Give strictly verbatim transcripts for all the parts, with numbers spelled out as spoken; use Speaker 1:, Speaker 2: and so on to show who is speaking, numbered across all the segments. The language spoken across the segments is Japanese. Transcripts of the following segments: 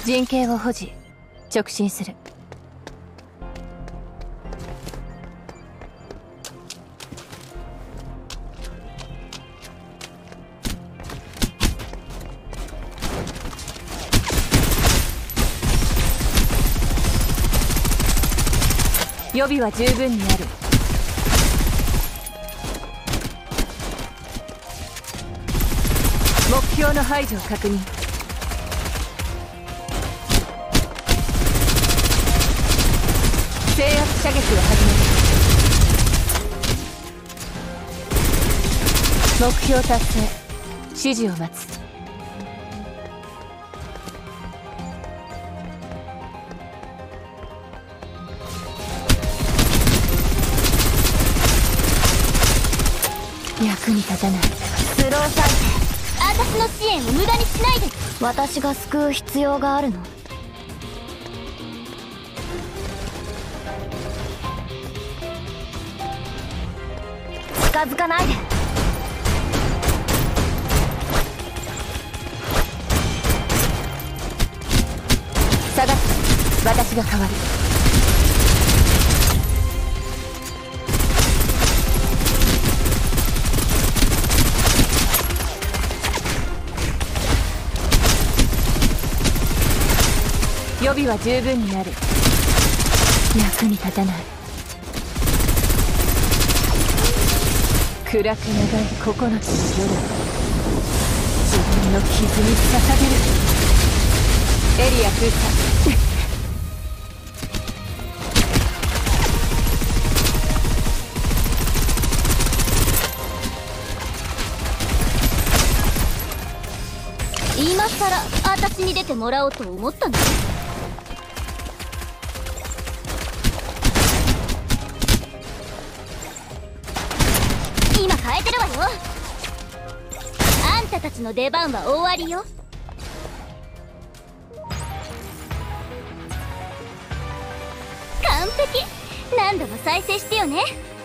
Speaker 1: 陣形を保持、直進する。予備は十分にある。目標の排除を確認。制圧射撃を始める。目標達成。指示を待つ。役に立たない。
Speaker 2: スロー再生。私の支援を無駄にしないで。私が救う必要があるの？近づかないで。
Speaker 1: 下がって。私が代わる。予備は十分にある。役に立たない。暗く長いここのつの夜を自分の傷に捧げる。エリア封鎖。
Speaker 2: 今さら私に出てもらおうと思ったの？今変えてるわよ。あんたたちの出番は終わりよ。完璧。何度も再生してよね。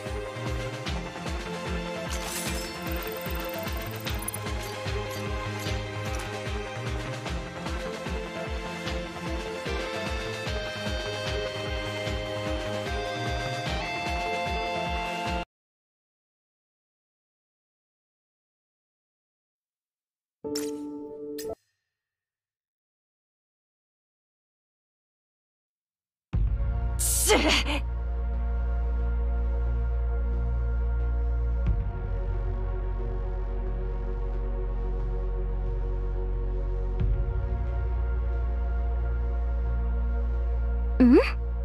Speaker 2: ん？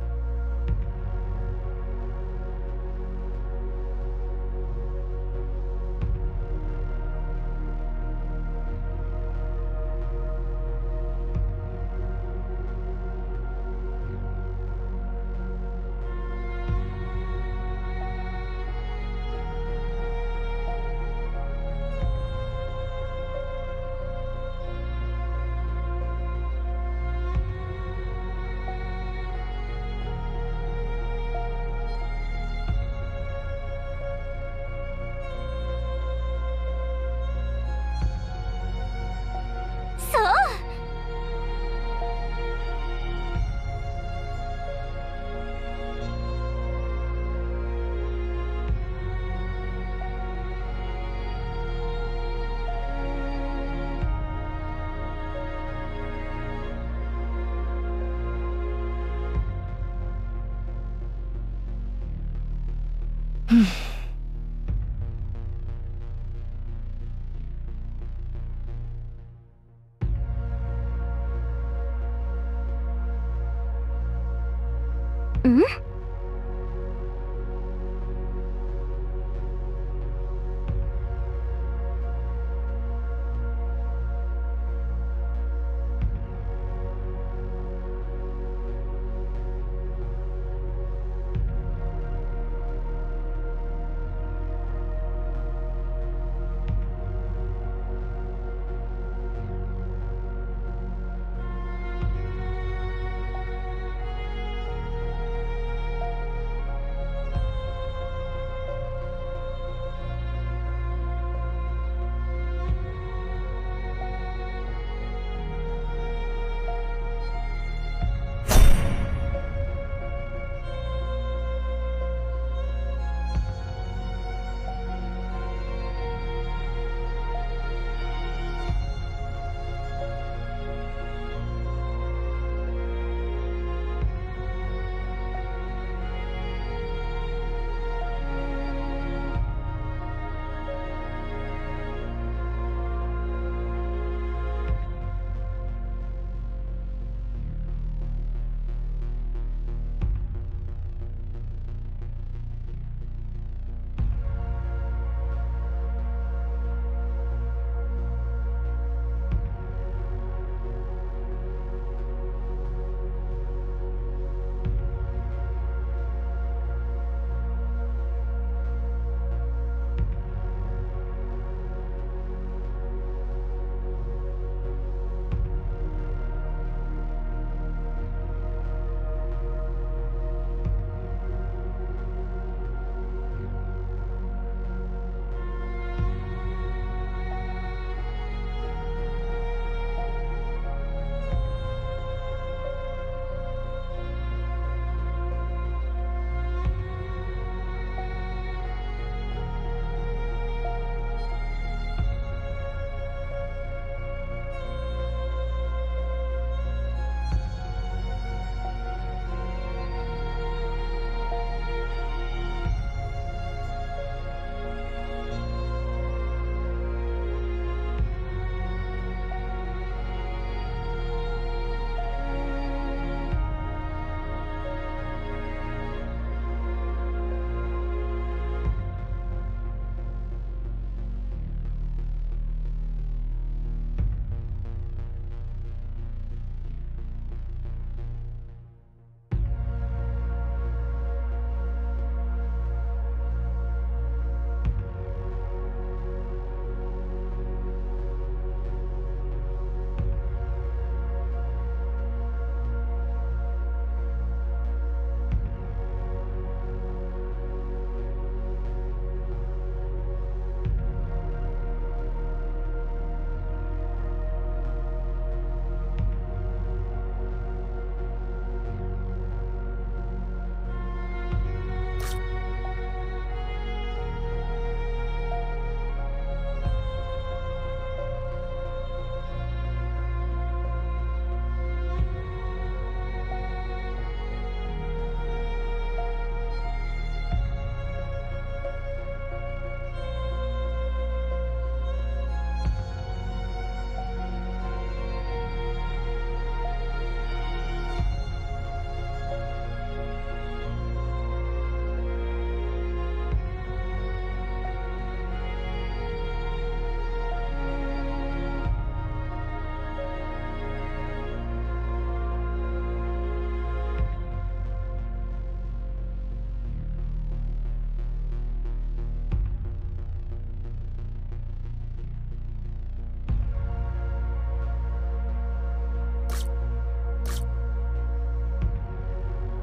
Speaker 2: ん？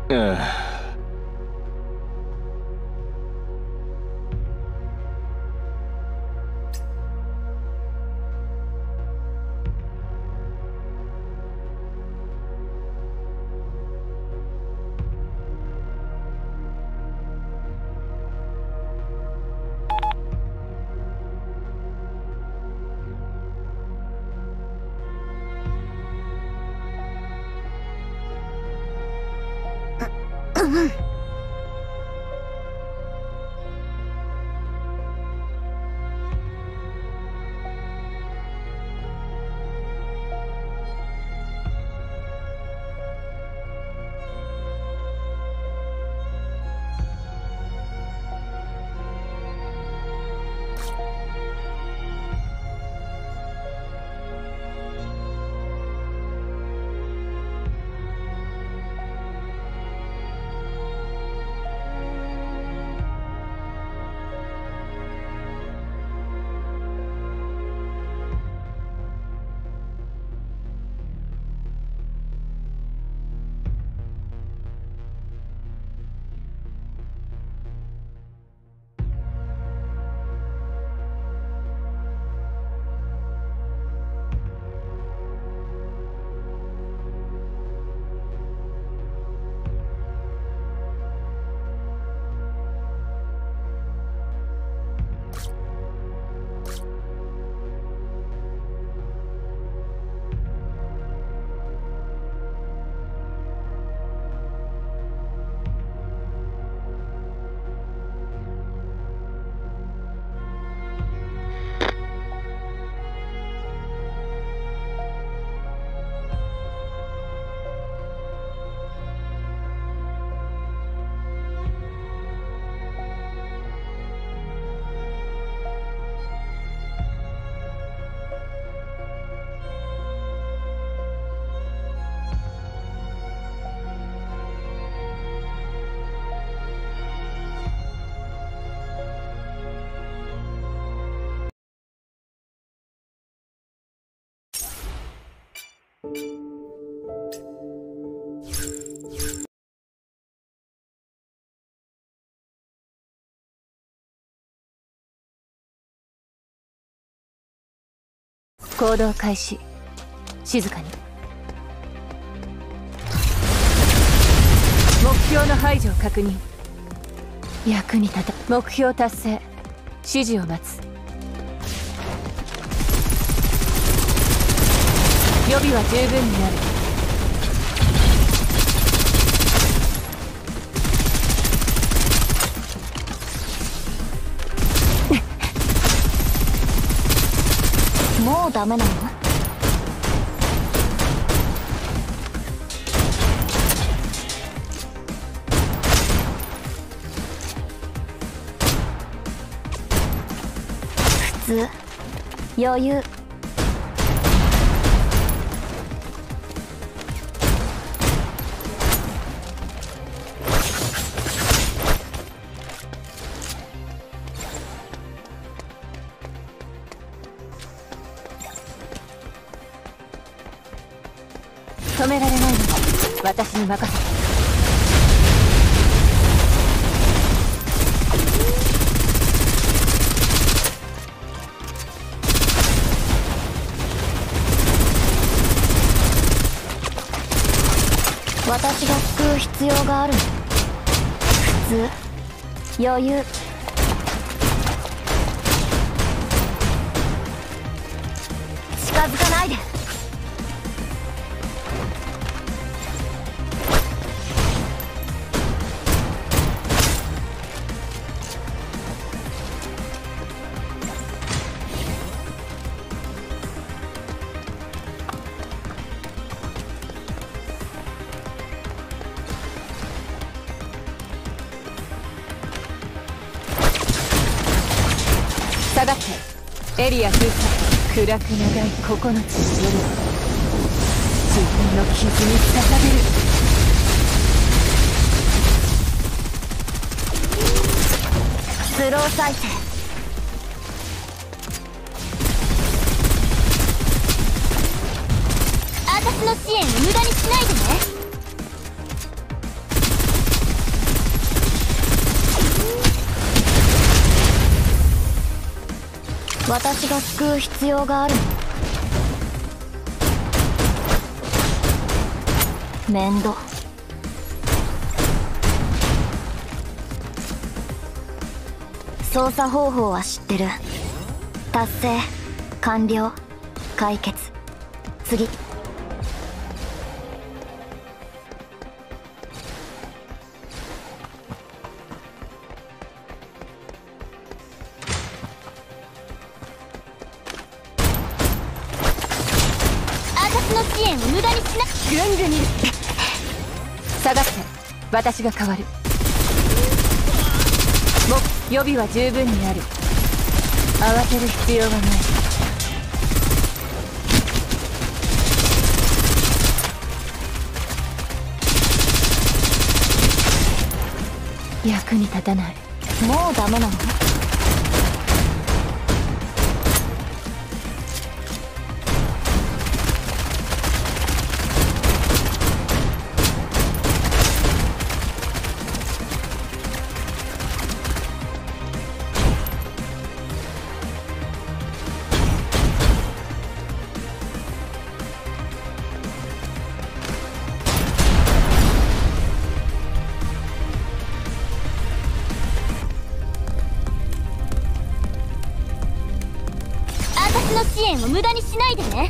Speaker 3: Uh.
Speaker 1: 行動開始。静かに。目標の排除を確認。役に立た。目標達成。指示を待つ。予備は十分になる。
Speaker 2: もうダメなの？普通、余裕。
Speaker 1: 止められないので私に任せて。
Speaker 2: 私が救う必要があるの。普通、余裕。近づかないで。
Speaker 1: 下がってエリア封鎖。暗く長いここのつの夜は自分の傷に捧げる。
Speaker 2: スロー再生。アータスの支援を無駄にしないでね。 私が救う必要があるの。面倒。操作方法は知ってる。達成、完了、解決、次。
Speaker 1: 私の支援を無駄にしな。ぐんぐんいる。下がって、私が変わる。もう予備は十分にある。慌てる必要はない。役に立たない。
Speaker 2: もうダメなの？
Speaker 1: 私の支援を無駄にしないでね。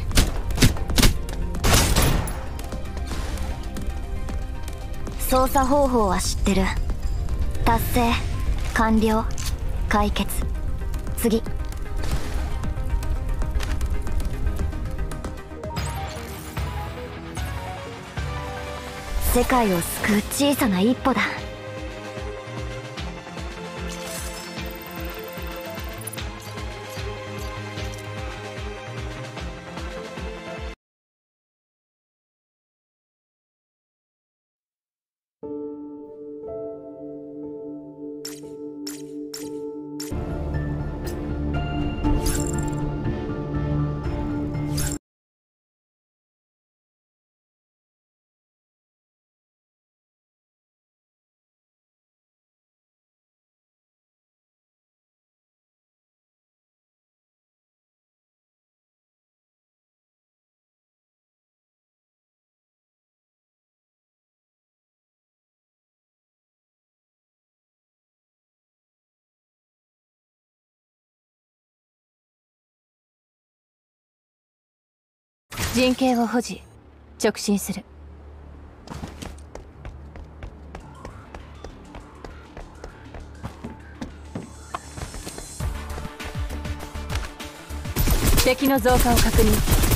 Speaker 2: 操作方法は知ってる。達成、完了、解決、次。世界を救う小さな一歩だ。
Speaker 1: 陣形を保持、直進する。敵の増加を確認。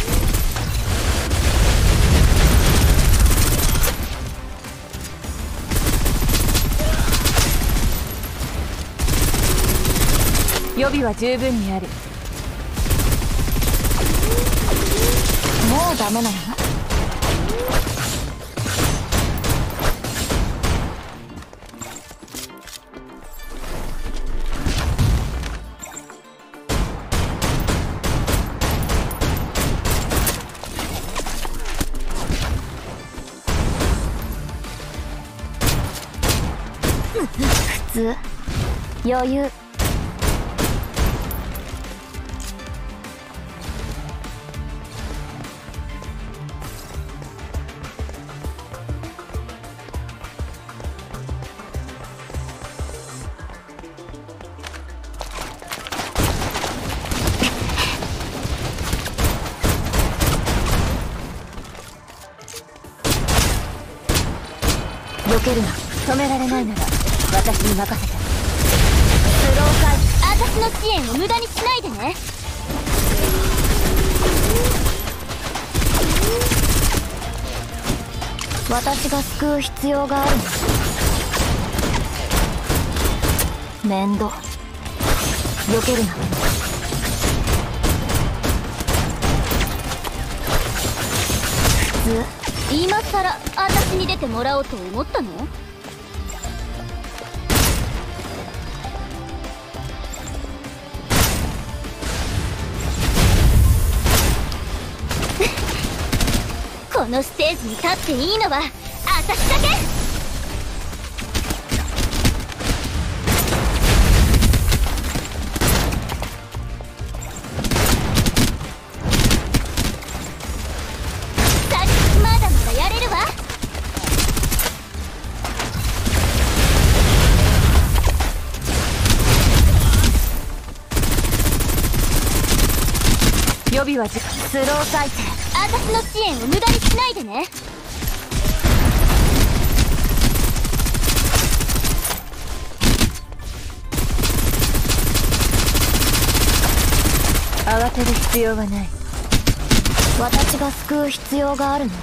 Speaker 1: 予備は十分にある。
Speaker 2: もうダメなの？普通、余裕。
Speaker 1: 避けるな。止められないなら私に任せた。スロー回私の支援を無駄にしないでね。
Speaker 2: 私が救う必要があるの。面倒。避けるな。普通。
Speaker 1: 今さら私に出てもらおうと思ったの？このステージに立っていいのは私だけ。 備はじ
Speaker 2: スロー再生。私の支援を無駄にしないでね。
Speaker 1: 慌てる必要はない。
Speaker 2: 私が救う必要があるの？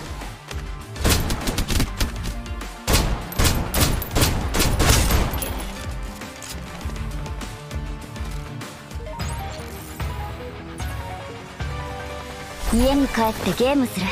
Speaker 2: 家に帰ってゲームする。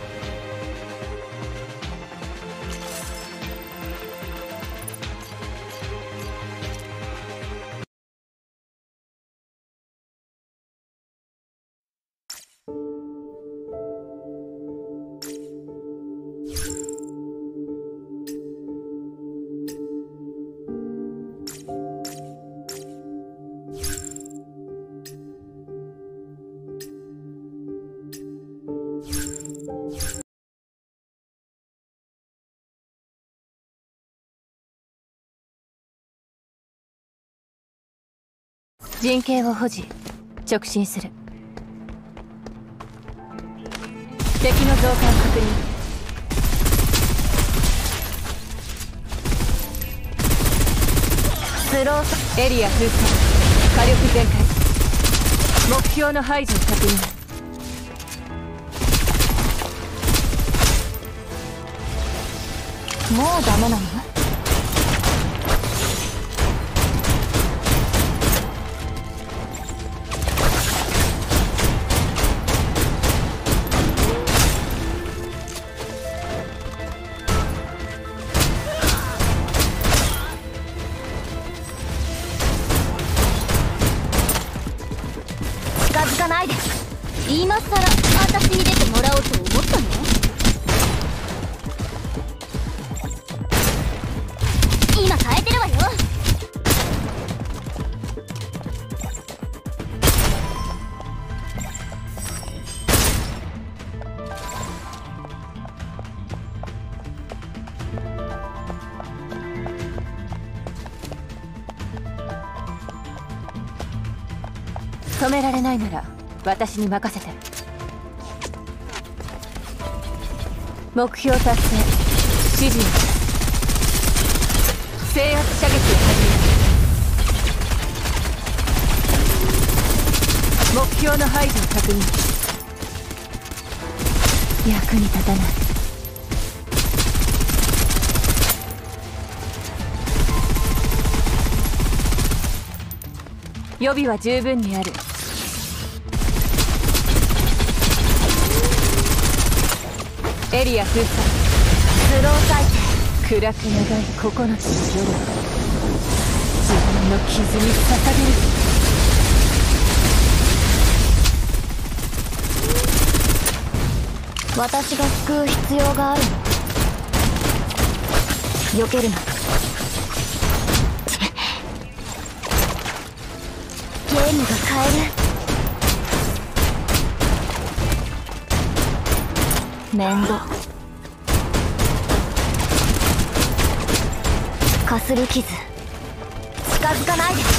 Speaker 1: 陣形を保持、直進する。敵の増加を確認。
Speaker 2: スローサ
Speaker 1: エリア封鎖、火力全開。目標の排除を確認。
Speaker 2: もうダメなの？近づかないで。今さら私に出てもらおうと思ったの？今変えてるわよ。
Speaker 1: 止められないなら私に任せて。目標達成。指示を出す。制圧射撃を始める。目標の排除を確認。役に立たない。予備は十分にある。エリア封鎖。
Speaker 2: スロー再生。
Speaker 1: 暗く長いここのつの夜を自分の傷に捧げる。
Speaker 2: 私が救う必要があるの。避けるな。ゲームが変える。面倒。かすり傷。近づかないで。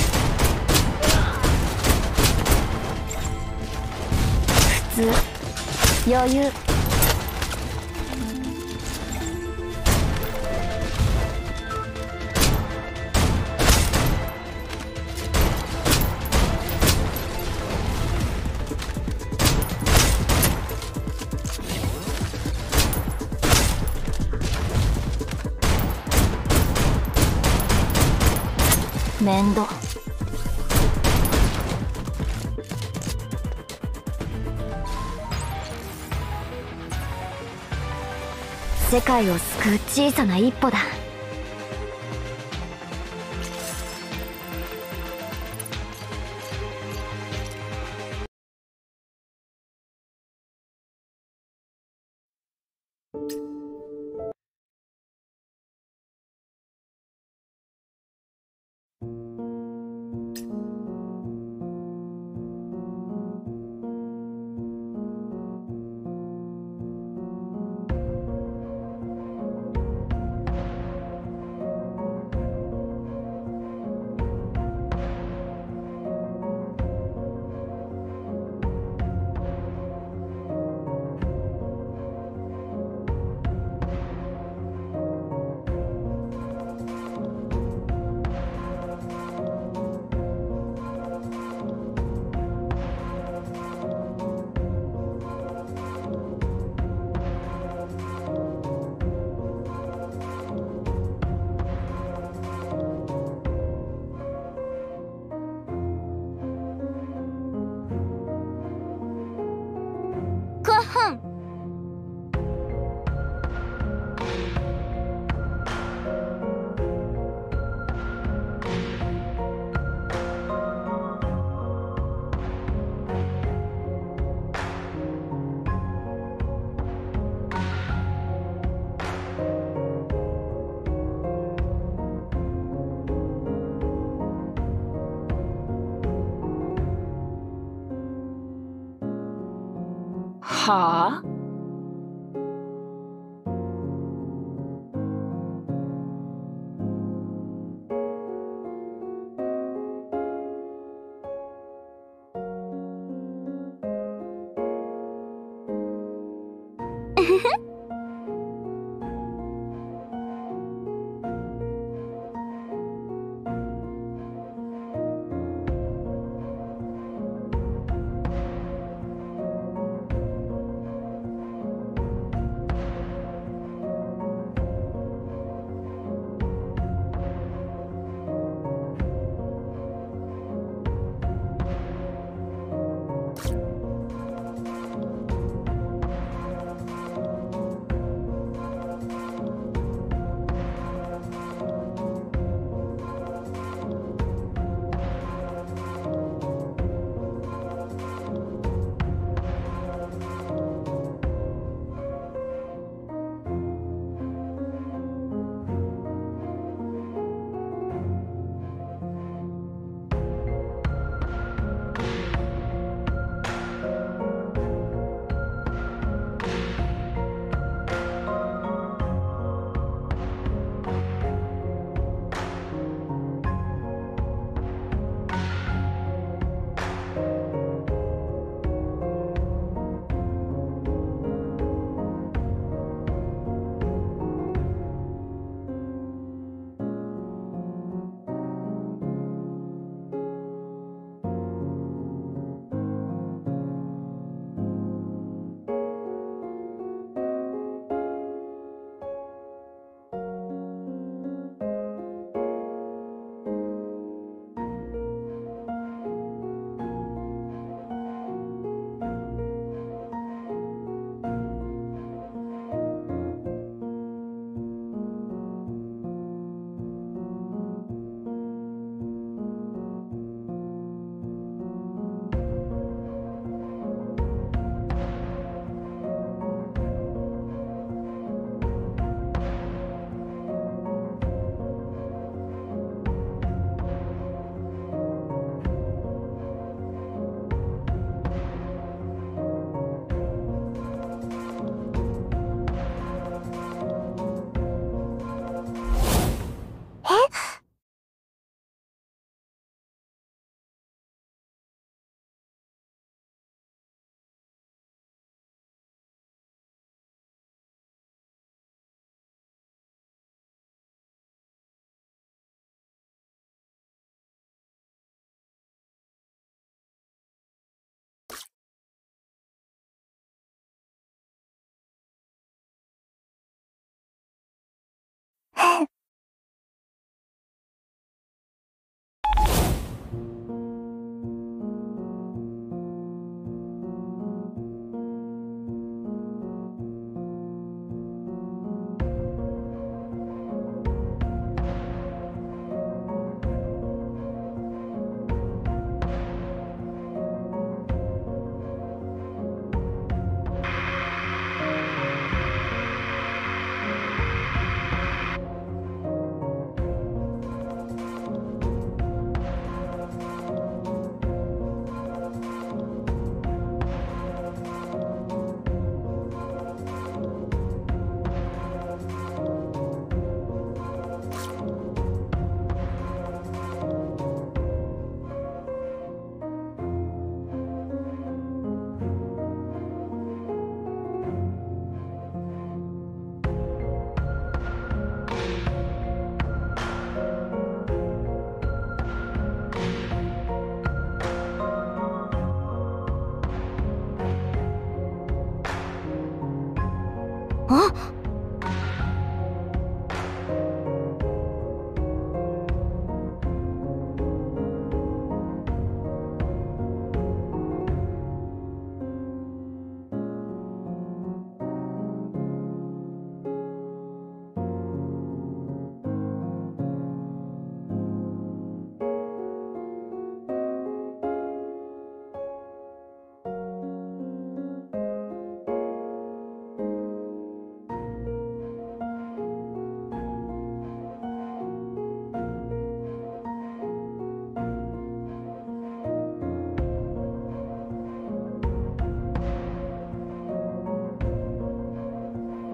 Speaker 2: 普通。余裕。面倒。世界を救う小さな一歩だ。
Speaker 1: はあ？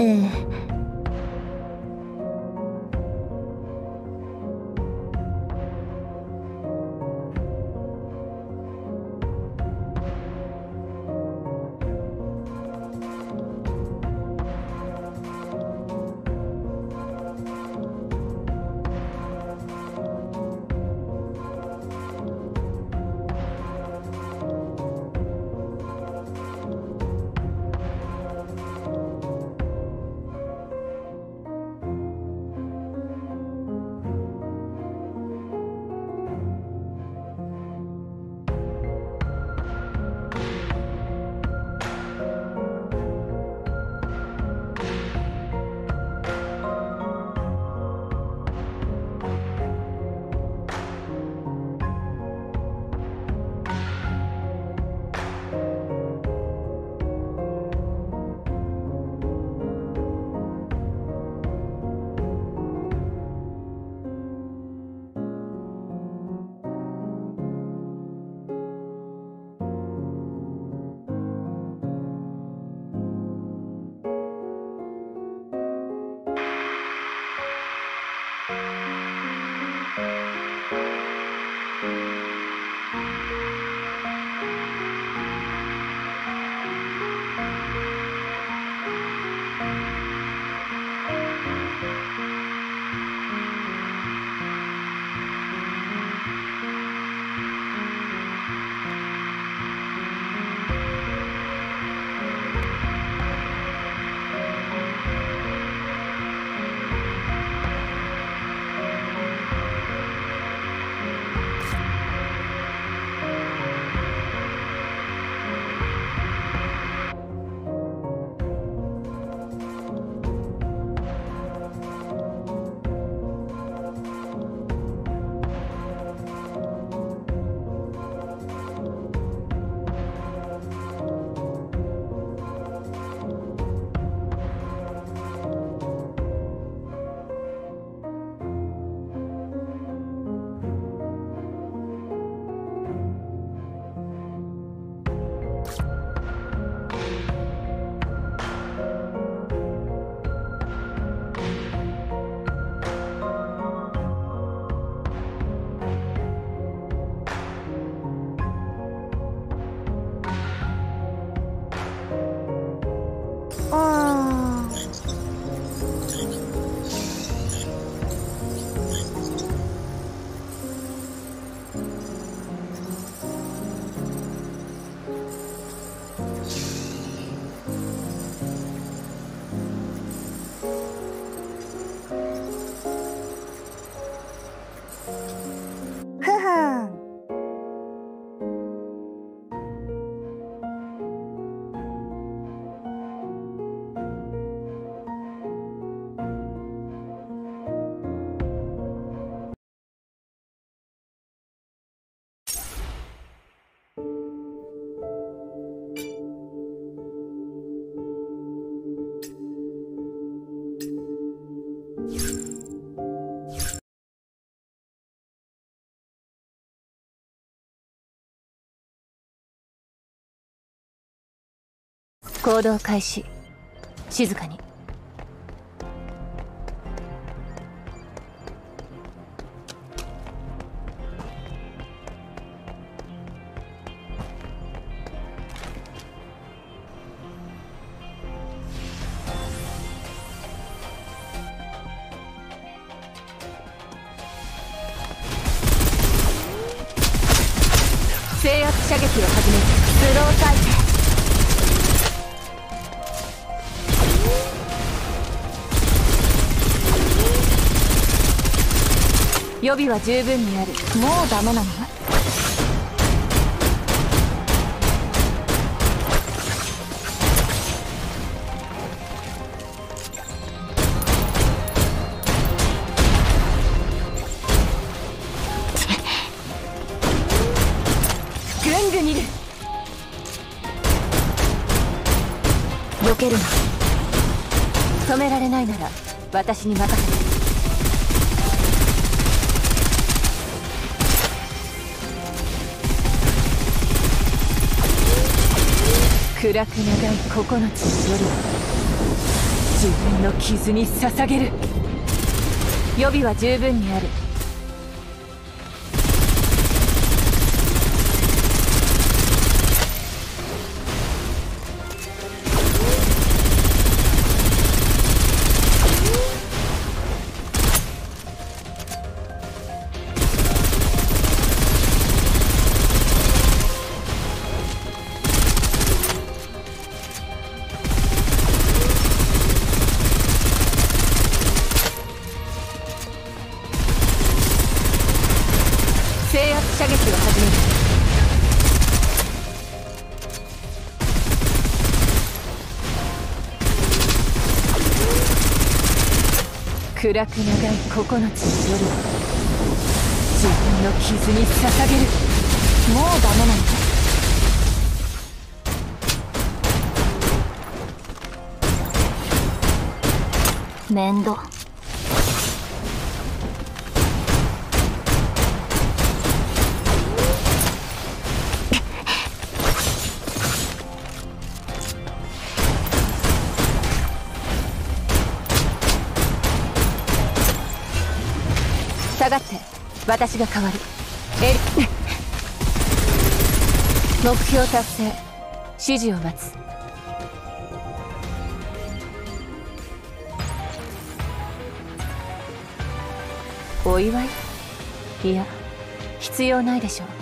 Speaker 2: ええ。
Speaker 1: 行動開始。静かに。制圧射撃を始める。
Speaker 2: スロー再生。
Speaker 1: 予備は十分にある。
Speaker 2: もうダメなの？
Speaker 1: ぐんぐんいる。
Speaker 2: 避けるな。
Speaker 1: 止められないなら私に任せて。暗く長い九つの夜。 自分の傷に捧げる。予備は十分にある。射撃を始める。暗く長い九つの夜を自分の傷に捧げる。もうダメなの？面倒。下がって私が変わる。エリ目標達成。指示を待つ。お祝い？いや必要ないでしょう。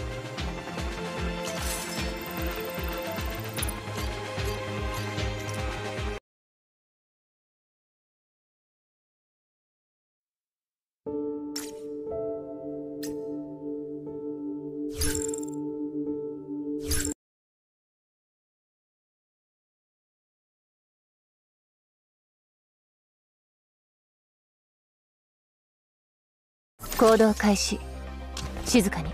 Speaker 1: 行動開始。静かに。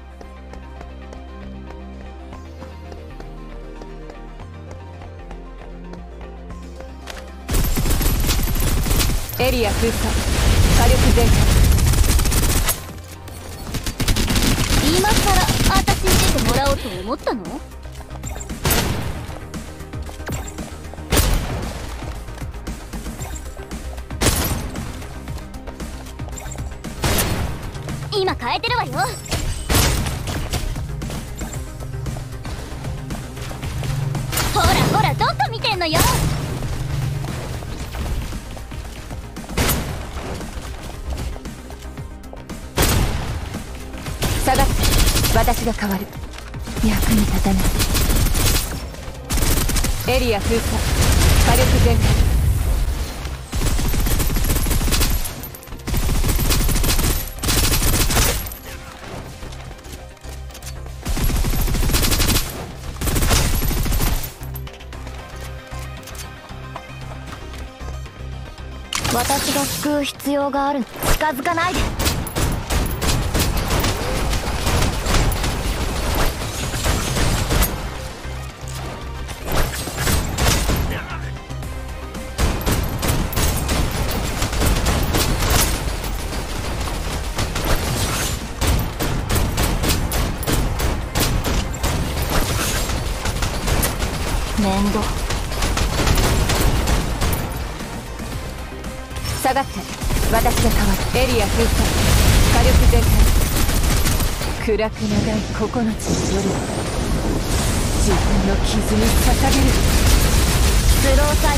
Speaker 1: エリア封鎖。火力全開。
Speaker 2: 今さら私に出てもらおうと思ったの？今変えてるわよ。ほらほら、どこ見てんのよ。
Speaker 1: 下がって私が変わる。役に立たない。エリア封鎖。火力全開。
Speaker 2: 私が救う必要がある。近づかないで。面倒。
Speaker 1: 下がって私が変わる。エリア封鎖。火力全開。暗く長い九つの夜を自分の傷に捧げる。
Speaker 2: スロー再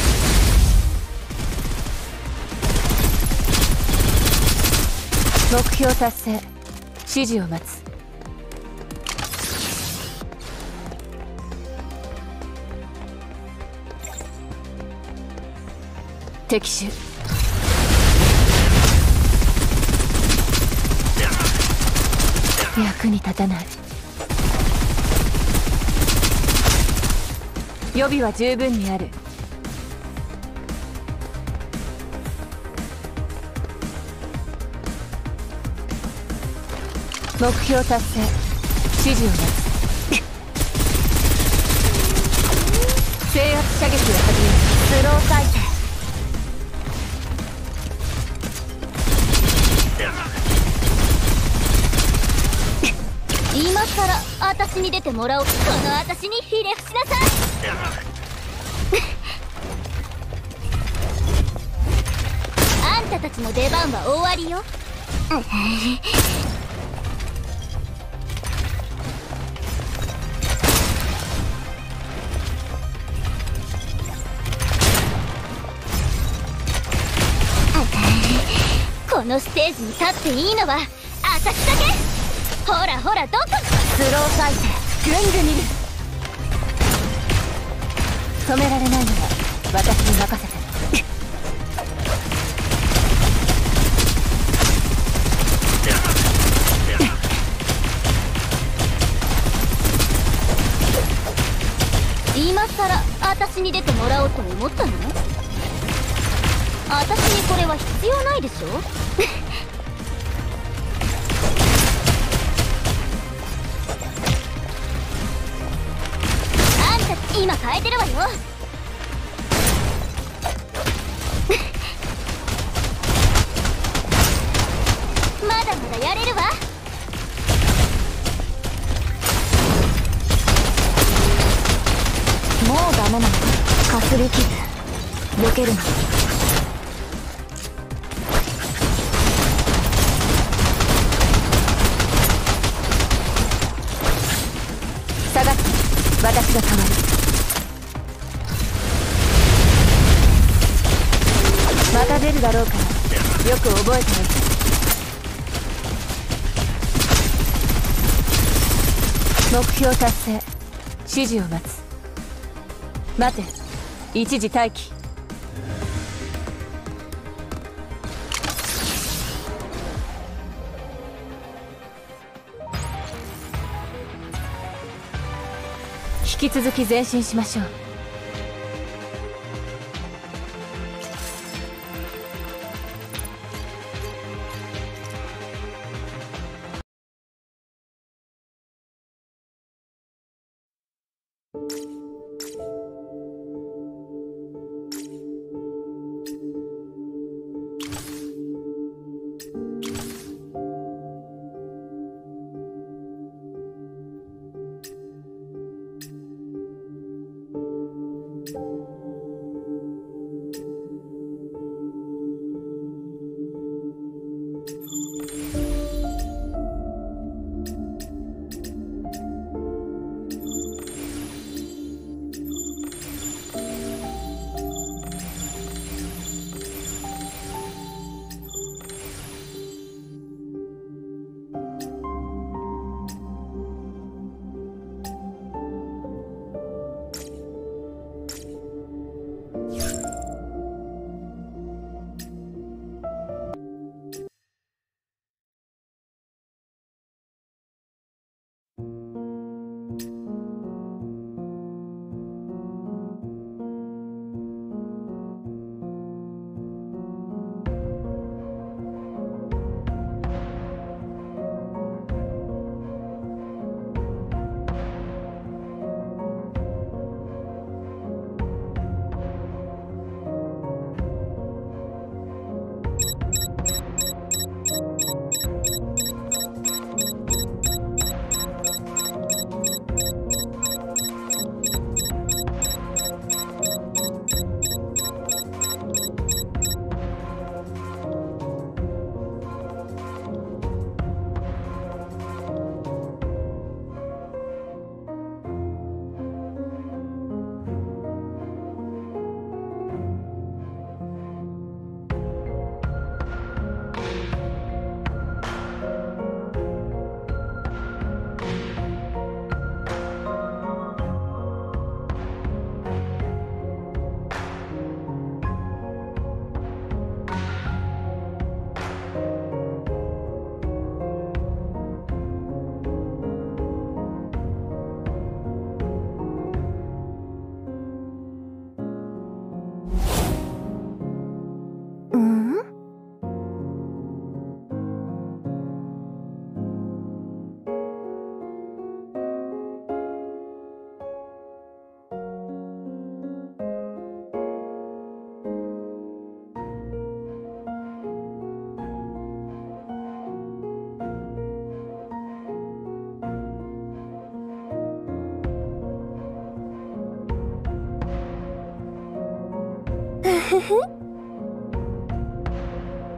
Speaker 1: 生。目標達成。指示を待つ。敵手。役に立たない。予備は十分にある。目標達成。指示を待つ。制圧射撃を始める。
Speaker 2: スロー再生。今さら私に出てもらおう。この私にひれ伏しなさい。 たたちの出番は終わりよ。このステージに立っていいのは私だけ。ほらほら、どこ。スロー再生、ぐんぐん見る。
Speaker 1: 止められないなら私に任せて。
Speaker 2: 今さら私に出てもらおうと思ったの？私にこれは必要ないでしょ。あんた今変えてるわよ。まだまだやれるわ。もうダメなの？かすり傷避けるな。
Speaker 1: 下がって、私が変わる。また出るだろうからよく覚えておいて。目標達成、指示を待つ。待て、一時待機。引き続き前進しましょう。
Speaker 2: ふふ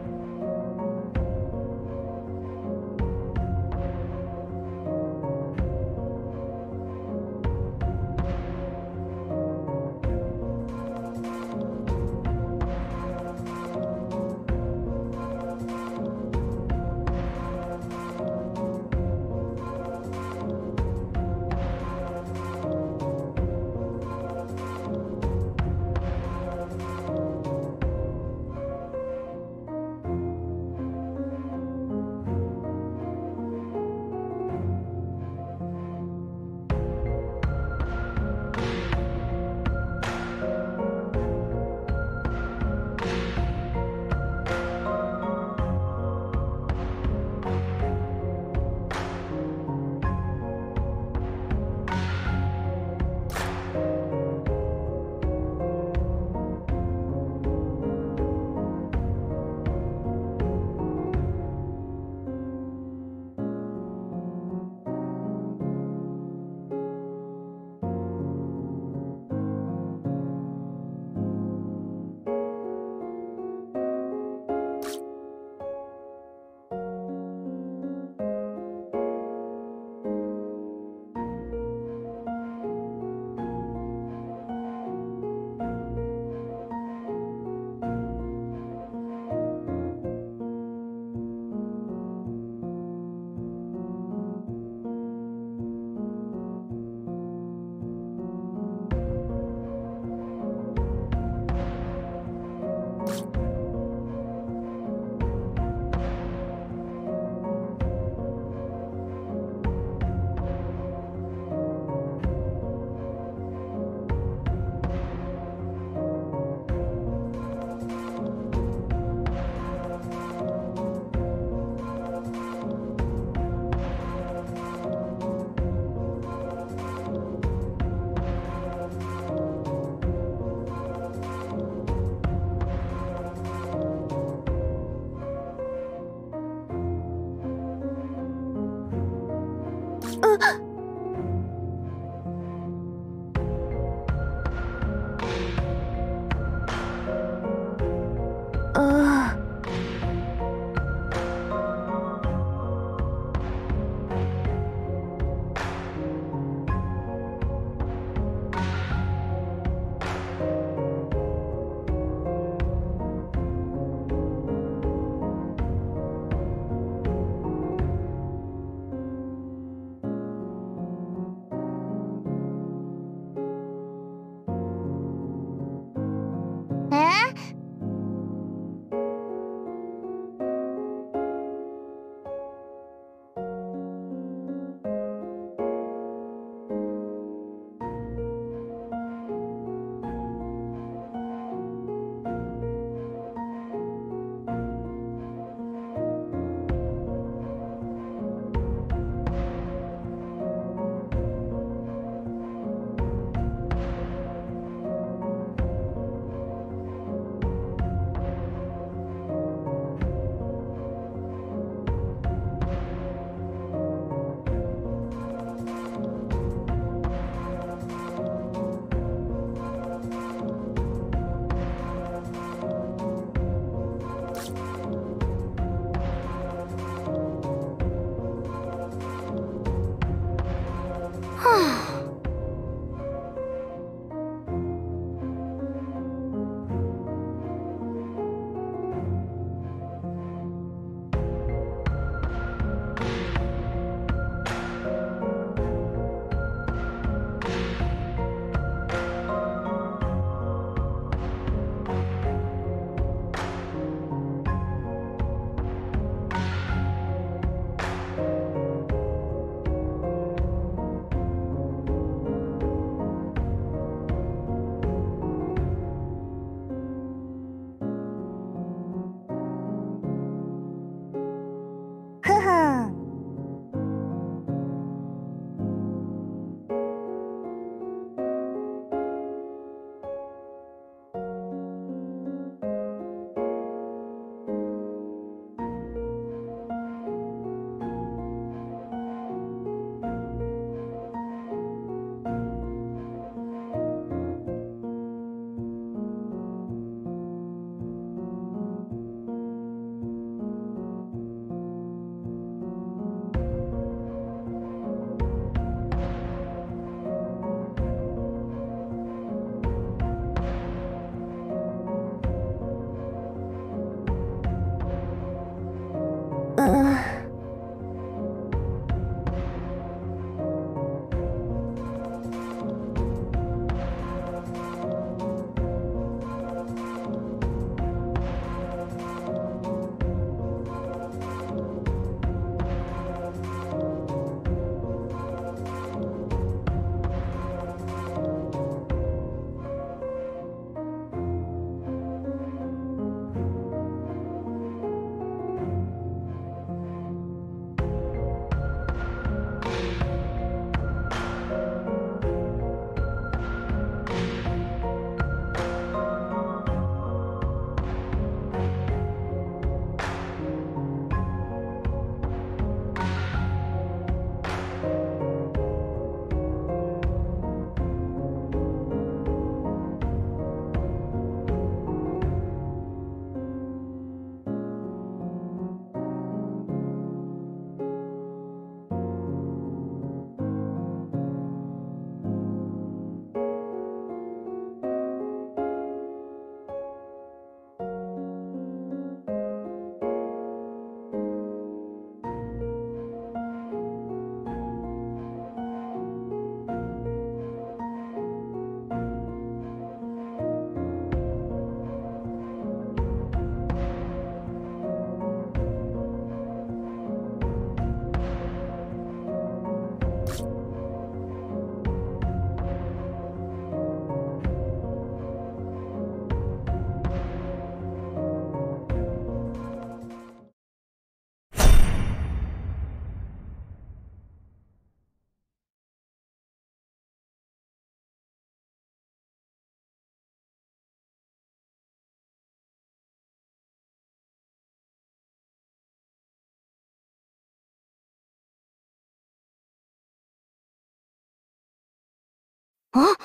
Speaker 2: あ、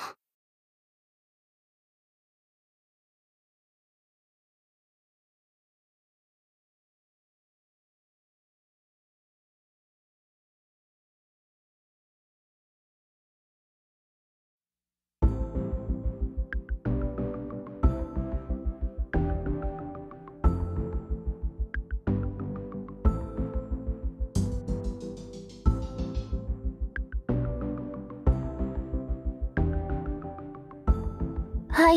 Speaker 2: はい。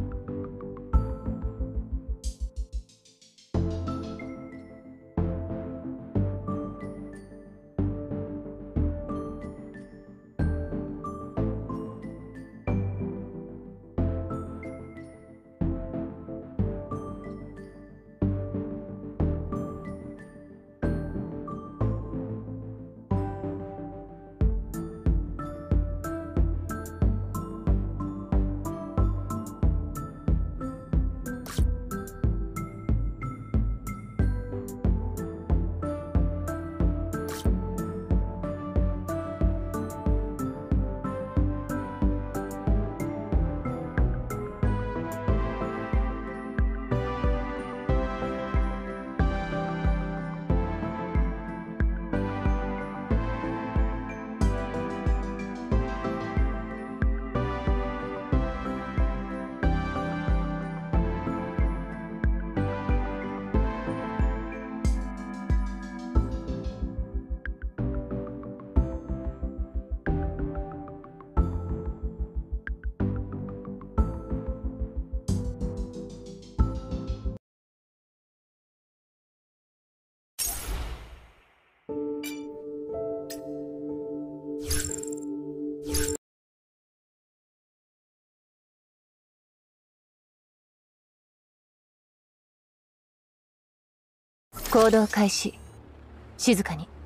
Speaker 1: 行動開始。静かに。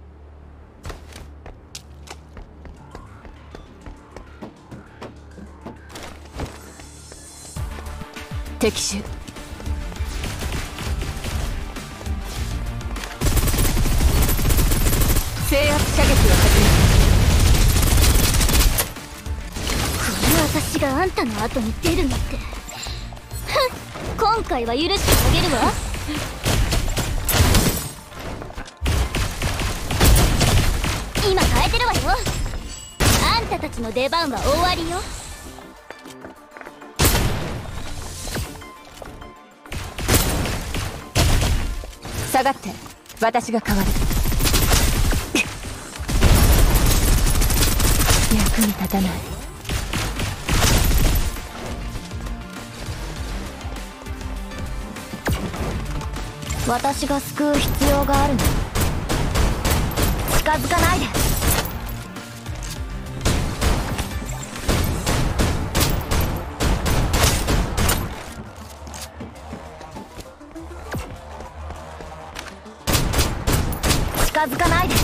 Speaker 1: 敵襲。制圧射撃を始める。
Speaker 2: この私があんたの後に出るなんて、今回は許してあげるわ。今変えてるわよ。あんたたちの出番は終わりよ。
Speaker 1: 下がって、私が変わる。役に立たない。
Speaker 2: 私が救う必要があるの。近づかないで。近づかないで。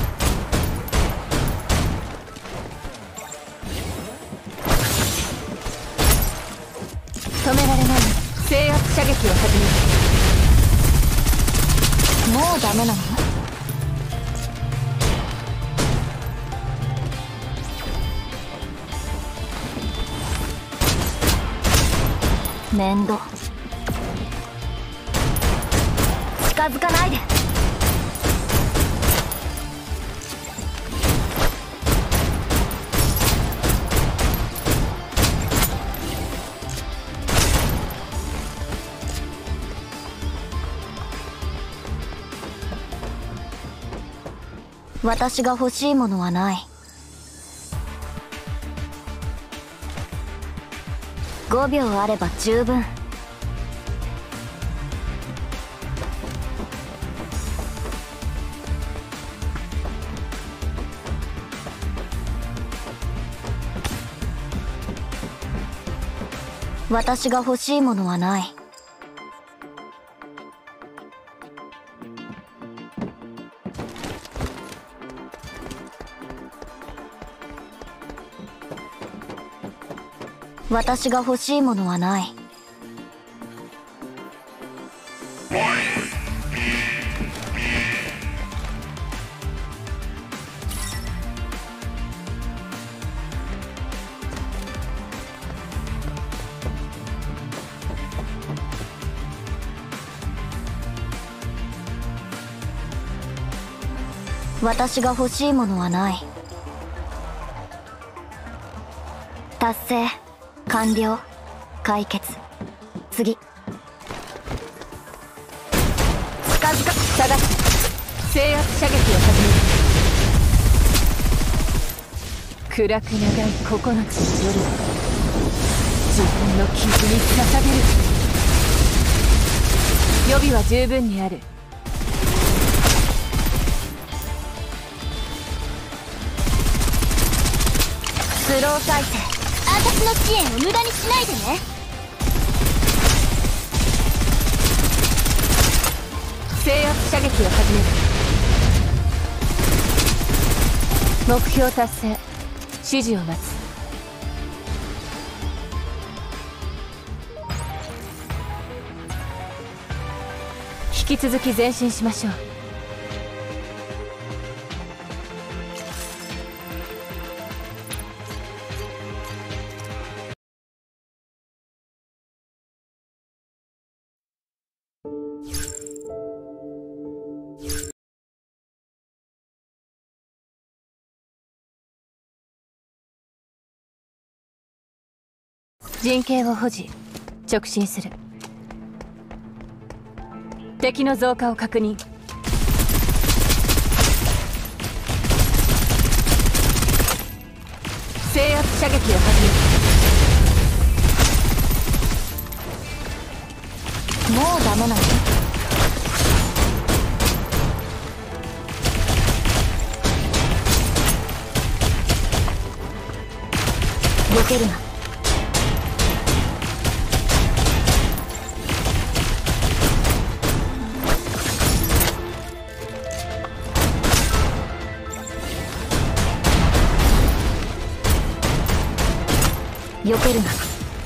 Speaker 1: 止められない。制圧射撃を始める。
Speaker 2: もうダメなの？面倒。近づかないで。私が欲しいものはない。ごびょうあれば十分。私が欲しいものはない。私が欲しいものはない。 私が欲しいものはない。達成完了解決。次。
Speaker 1: 近づか下がって制圧射撃を始める。暗く長いここの地の夜は自分の傷に捧げる。予備は十分にある。
Speaker 2: スロー再生。私の支援を無駄にしないでね。
Speaker 1: 制圧射撃を始める。目標達成。指示を待つ。引き続き前進しましょう。陣形を保持直進する。敵の増加を確認。制圧射撃を始める。
Speaker 2: もうダメなの？避けるな。避けるな。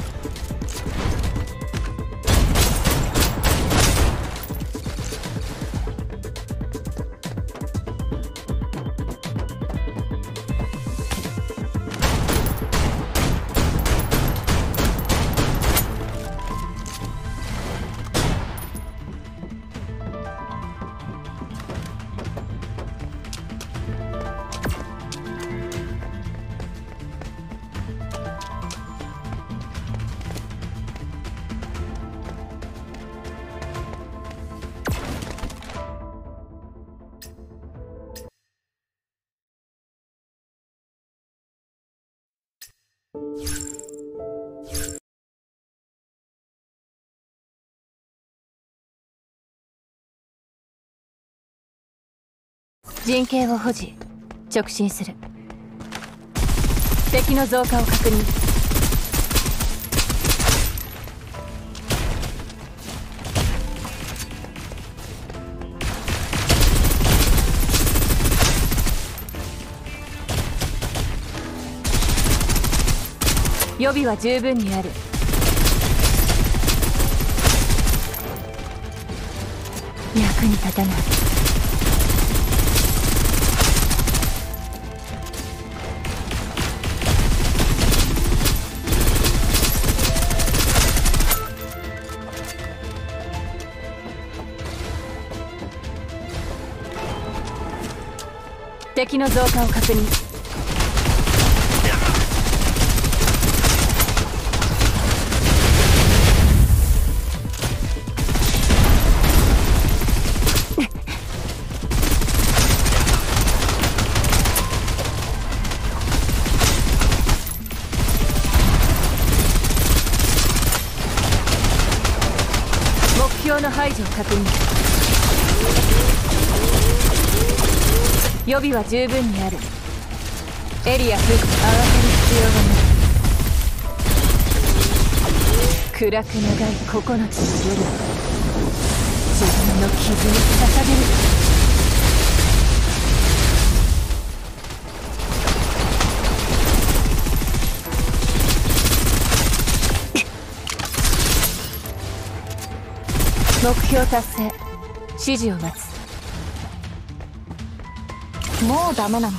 Speaker 1: 陣形を保持直進する。敵の増加を確認。予備は十分にある。役に立たない。敵の増加を確認。目標の排除を確認。予備は十分にある。エリア封鎖。慌てる必要がない。暗く長いここの地の夜は自分の傷に捧げる。目標達成。指示を待つ。
Speaker 2: もうダメなの？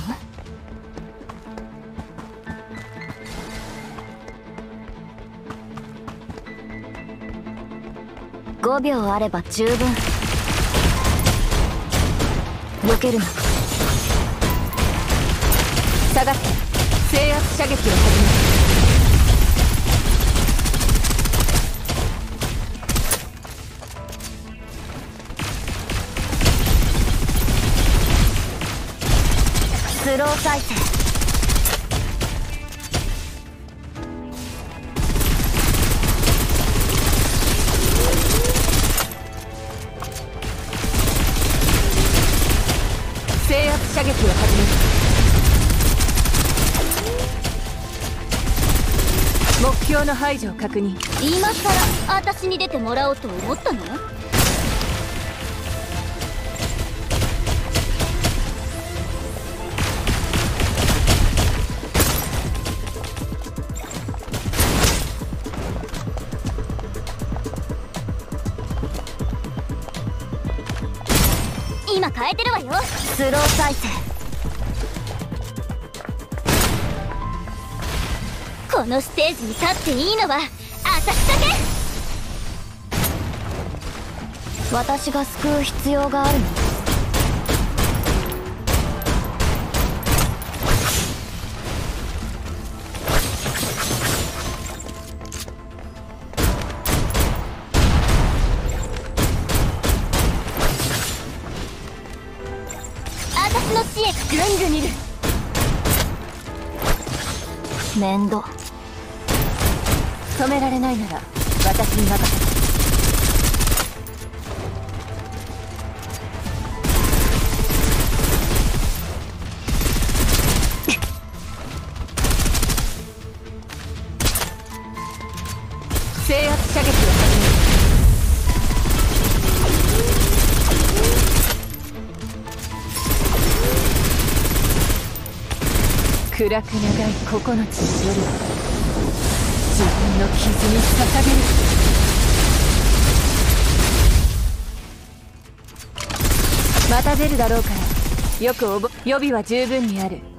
Speaker 2: ごびょうあれば十分。避けるな。
Speaker 1: 下がって制圧射撃を始める。
Speaker 2: スロー再生。
Speaker 1: 制圧射撃を始める。目標の排除を確認。
Speaker 2: 今さら私に出てもらおうと思ったの？今変えてるわよ。スロー再生。このステージに立っていいのは私だけ。私が救う必要があるの？私の知恵ぐんぐんいる。面倒。
Speaker 1: 止められないなら私に任せて。制圧射撃を始める。暗く長いここの地の夜は自分の傷に捧げる。また出るだろうからよく覚え、予備は十分にある。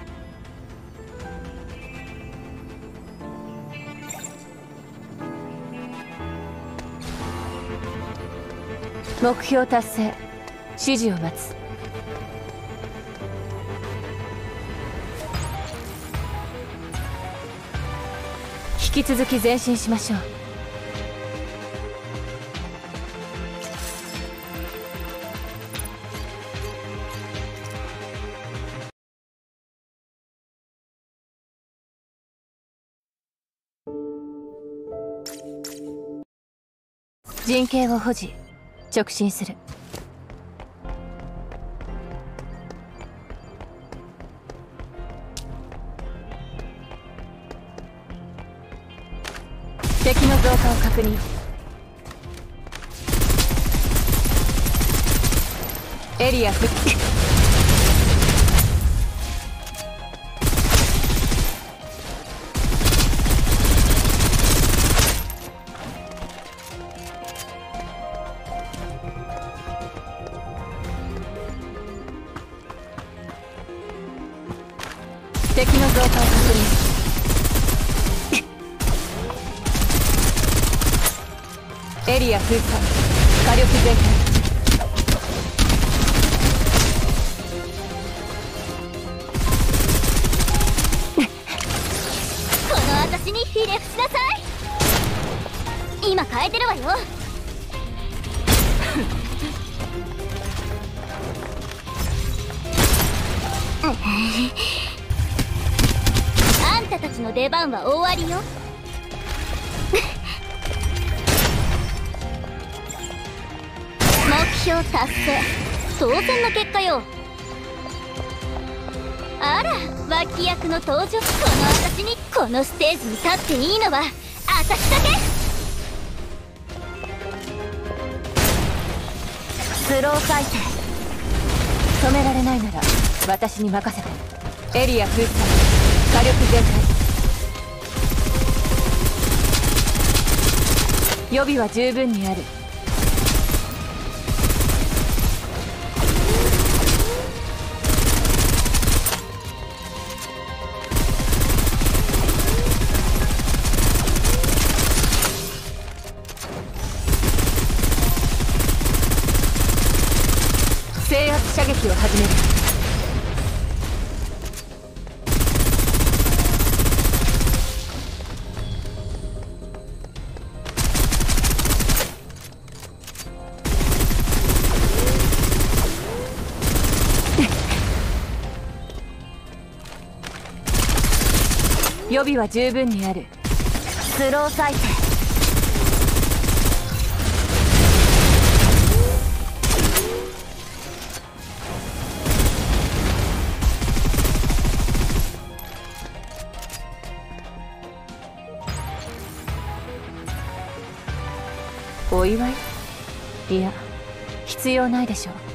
Speaker 1: 目標達成。指示を待つ。引き続き前進しましょう。陣形を保持。直進する。敵の増加を確認。エリア復帰。敵の増加を確認。エリア封鎖。火力全開。
Speaker 2: この私にひれ伏しなさい。今変えてるわよ。あんたたちの出番は終わりよ。目標達成。当然の結果よ。あら、脇役の登場。この私にこのステージに立っていいのは私だけ。スロー再生。
Speaker 1: 止められないなら私に任せて。エリア封鎖。火力全開。予備は十分にある。制圧射撃を始める。 予備は十分にある。
Speaker 2: スロー再生。
Speaker 1: お祝い？いや、必要ないでしょう。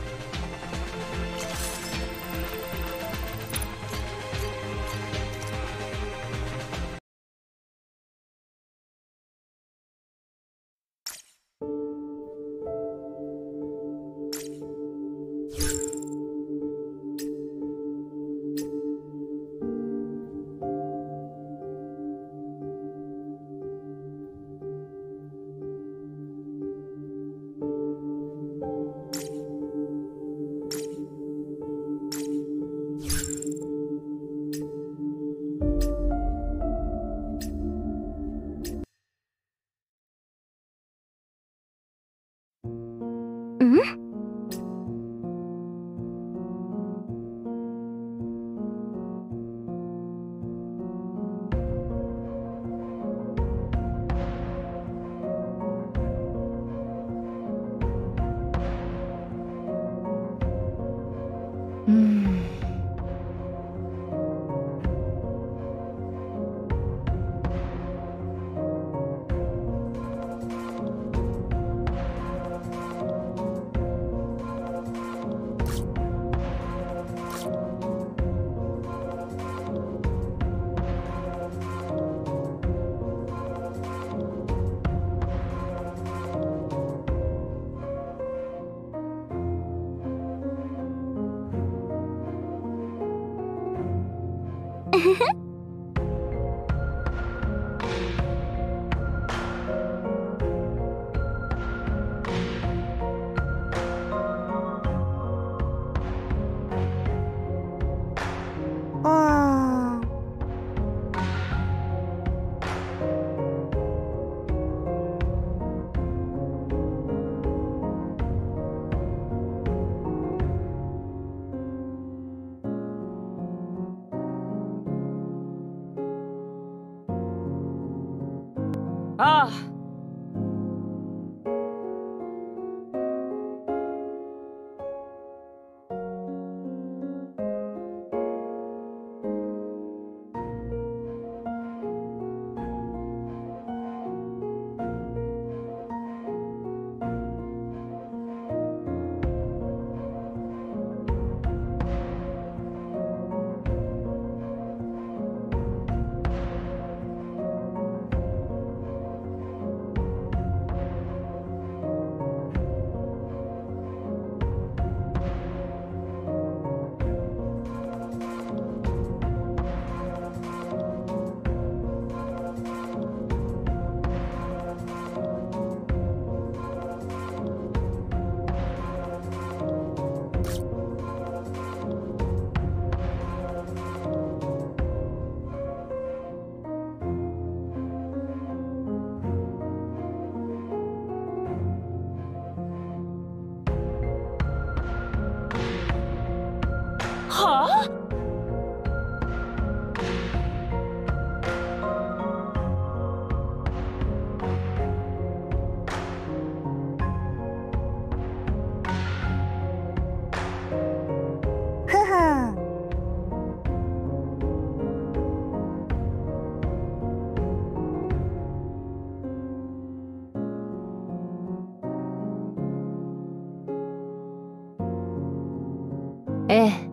Speaker 1: ああ。はあ？ええ。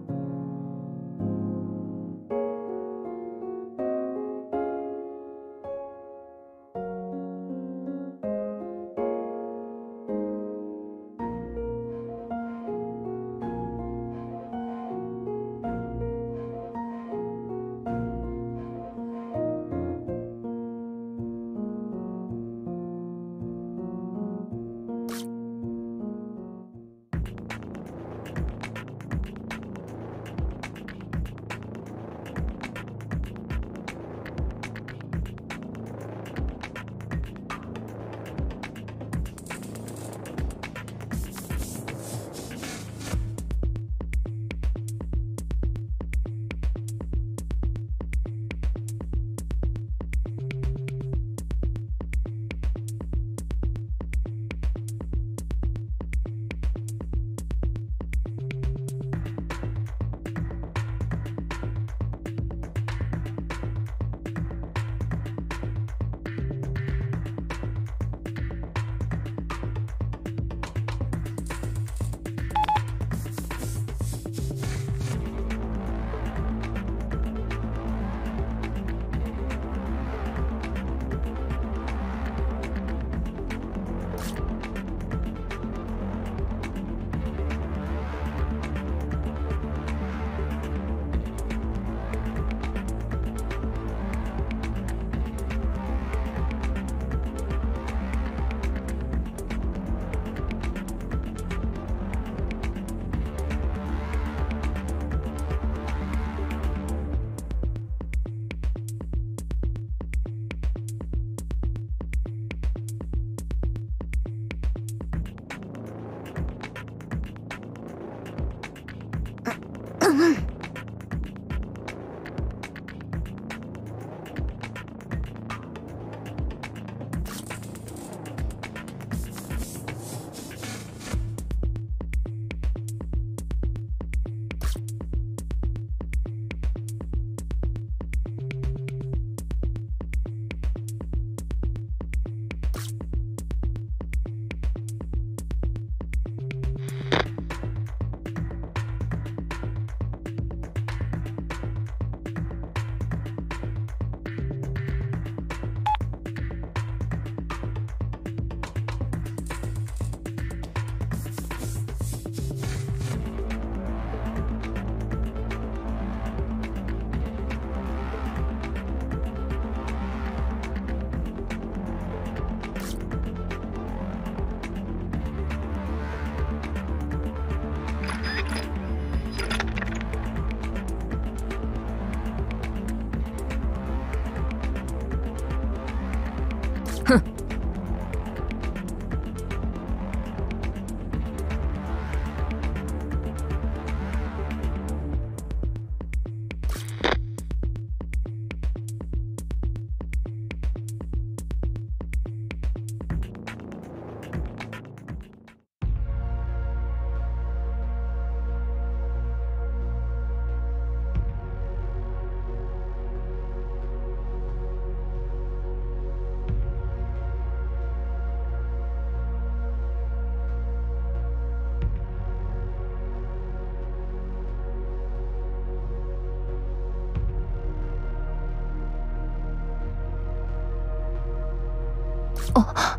Speaker 1: あ、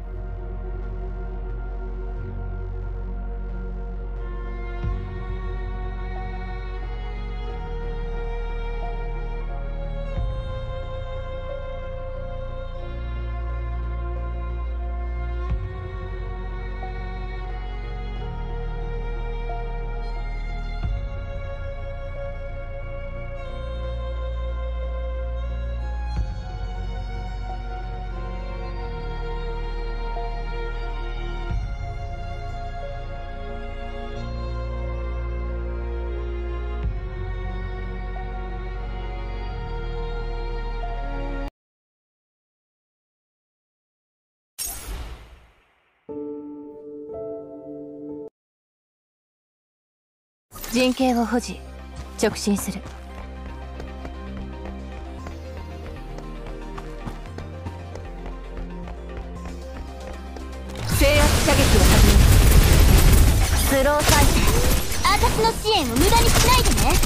Speaker 1: 陣形を保持、直進する。制圧射撃を始める。
Speaker 2: スロー再生。私の支援を無駄にしないでね。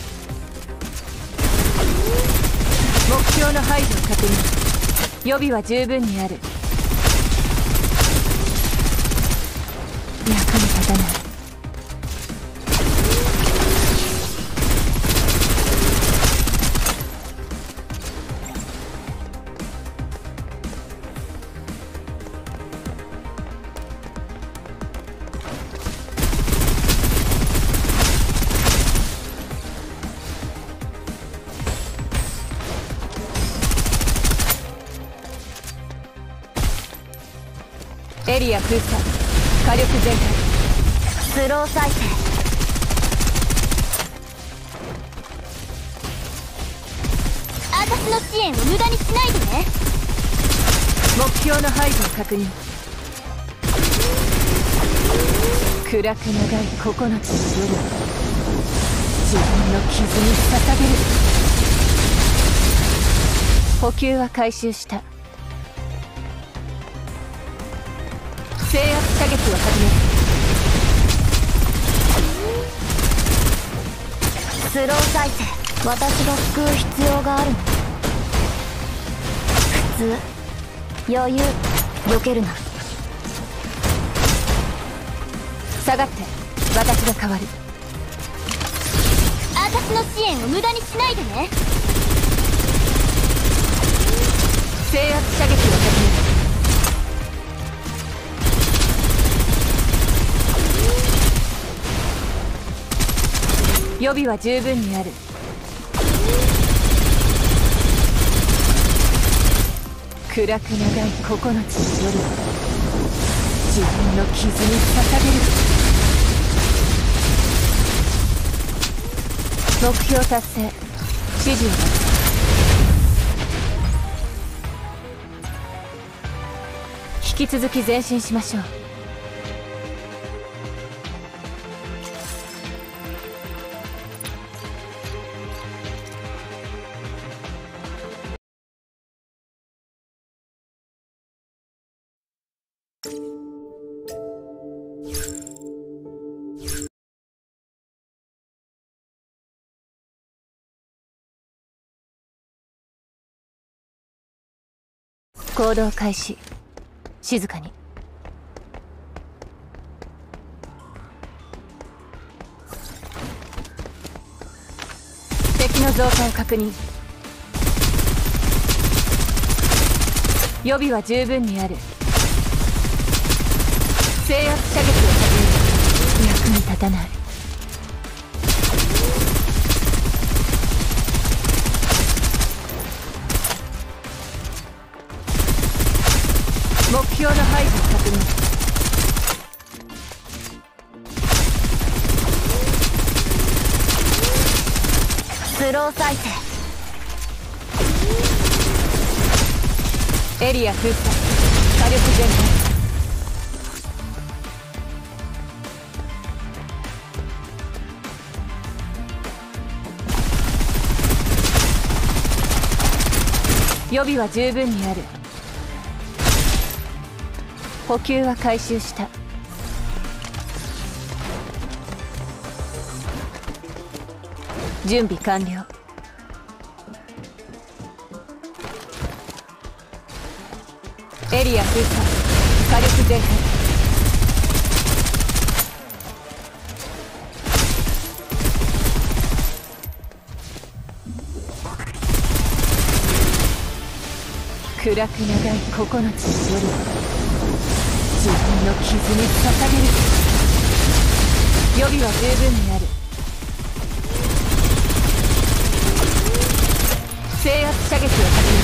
Speaker 1: 目標の排除を確認。予備は十分にある。役に立たない。エリア封鎖、火力全開。
Speaker 2: スロー再生。私の支援を無駄にしないでね。
Speaker 1: 目標の排除を確認。暗く長いここのつの夜を自分の傷に捧げる。補給は回収した。制圧射撃を始める。
Speaker 2: スロー再生。私が救う必要があるの。普通余裕。避けるな。
Speaker 1: 下がって、私が代わる。
Speaker 2: 私の支援を無駄にしないでね。
Speaker 1: 制圧射撃を始める。予備は十分にある。暗く長いここのつの夜を自分の傷に捧げる。目標達成。指示を出す。引き続き前進しましょう。行動開始。静かに。敵の増加を確認。予備は十分にある。制圧射撃を始める。役に立たない。目標の排除を確認。
Speaker 2: スロー再生。
Speaker 1: エリア封鎖、火力全開。予備は十分にある。補給は回収した。準備完了。エリア封鎖、火力全開。暗く長いここの地より自分の傷に捧げる。予備は十分にある。制圧射撃を始める。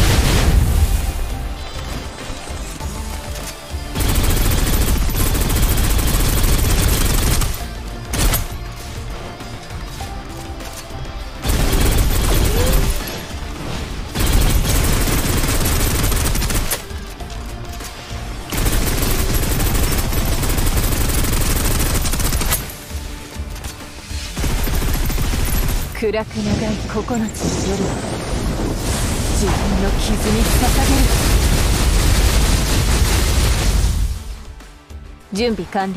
Speaker 1: 暗く長いここの地より自分の傷に捧げる。準備完了。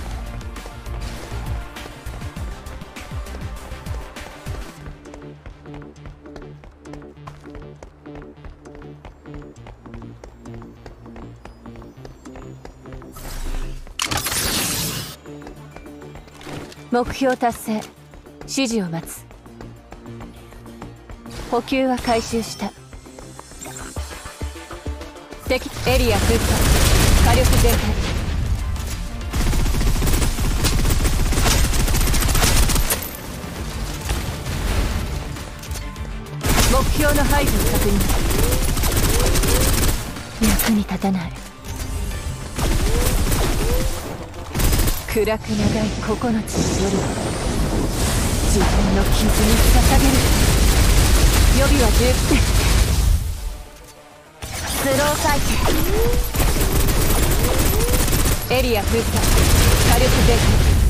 Speaker 1: 目標達成。指示を待つ。補給は回収した。敵エリア封鎖、火力全開。目標の配備を確認。役に立たない。暗く長いここの地より自分の傷に捧げる。予備は十分。スロー回転。エリア封鎖、火力全開。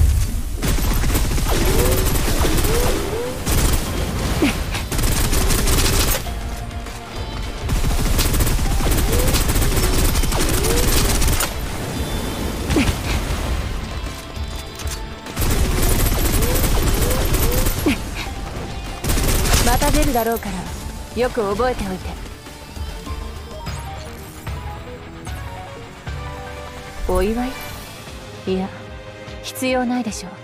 Speaker 1: また出るだろうからよく覚えておいて。お祝い？いや、必要ないでしょう。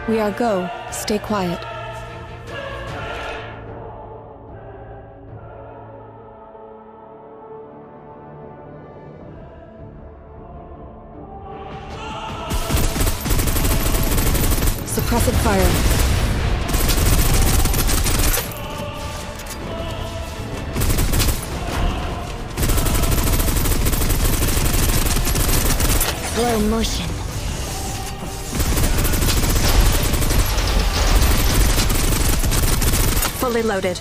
Speaker 1: We are go. Stay quiet. Suppressive fire.
Speaker 2: Slow motion.
Speaker 1: Fully loaded.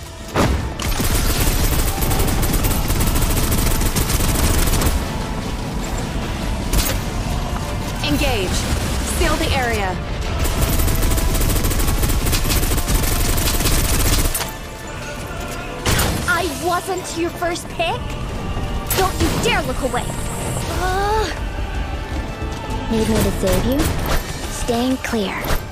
Speaker 1: Engage. Seal the area.
Speaker 2: I wasn't your first pick? Don't you dare look away! Uh... Need me to save you? Staying clear.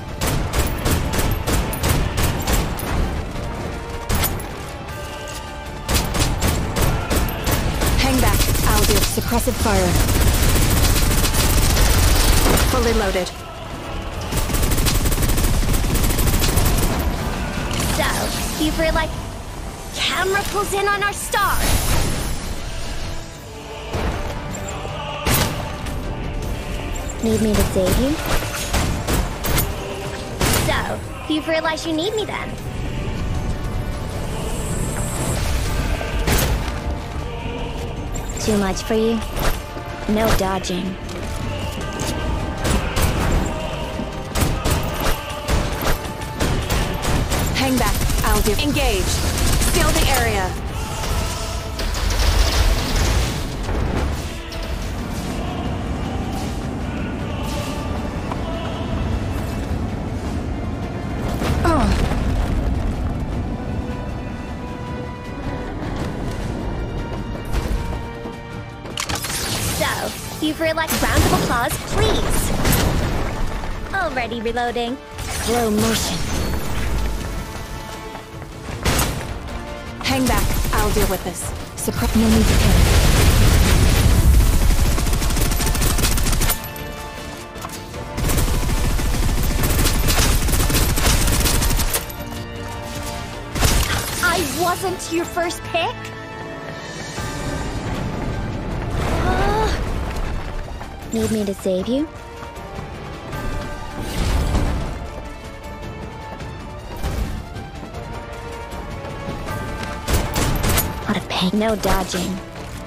Speaker 1: Hang back. I'll do suppressive fire. Fully loaded.
Speaker 2: So, you've realized camera pulls in on our star. Need me to save you? So, you've realized you need me then? Too much for you? No dodging.
Speaker 1: Hang back. I'll do. Engage. Seal the area.
Speaker 2: You've realized round of applause, please. Already reloading. Slow motion.
Speaker 1: Hang back. I'll deal with this. Suppress. No need to panic.
Speaker 2: I wasn't your first pick? Need me to save you? What a pain. No dodging.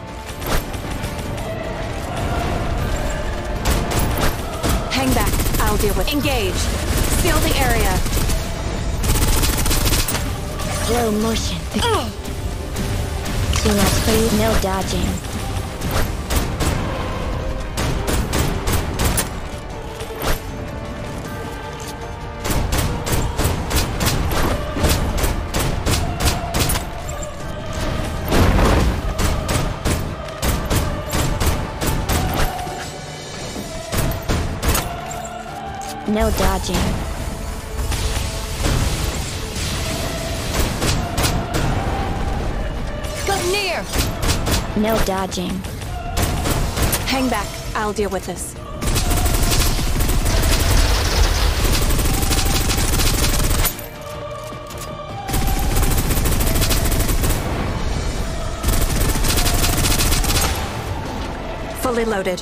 Speaker 1: Hang back. I'll deal with. Engage. Seal the area.
Speaker 2: Slow motion. Too much for you. No dodging. No dodging.
Speaker 1: Go near!
Speaker 2: No dodging.
Speaker 1: Hang back. I'll deal with this. Fully loaded.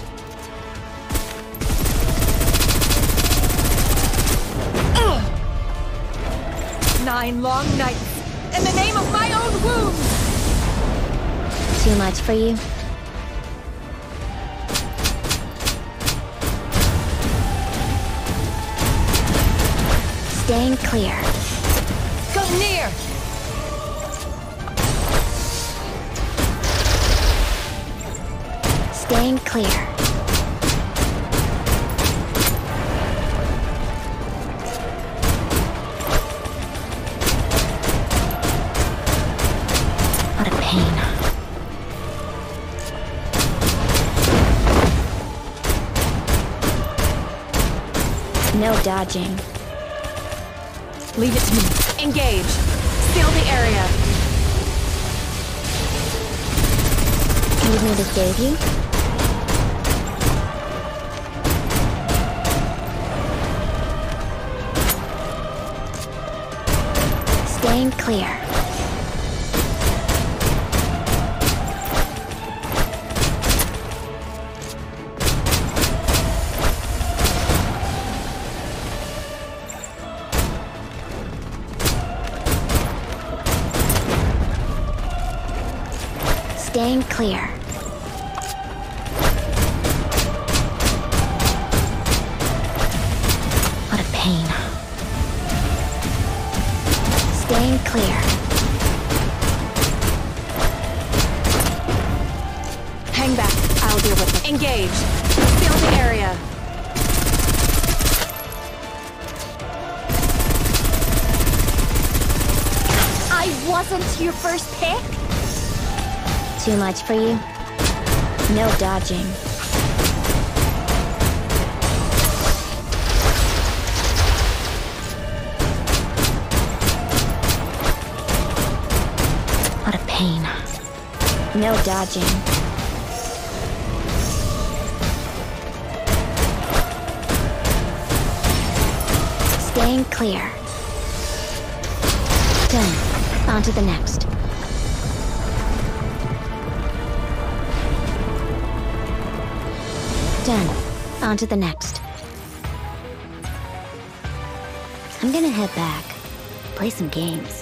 Speaker 1: Nine long nights, in the name of my own womb!
Speaker 2: Too much for you? Staying clear.
Speaker 1: Go near!
Speaker 2: Staying clear. No dodging.
Speaker 1: Leave it to me. Engage. Seal the area.
Speaker 2: Need me to save you? Staying clear. Staying clear. What a pain. Staying clear.
Speaker 1: Hang back. I'll deal with it. Engage. Fill the area.
Speaker 2: I wasn't your first pick? Too much for you? No dodging. What a pain. No dodging. Staying clear. Done. On to the next. Done. On to the next. I'm gonna head back. Play some games.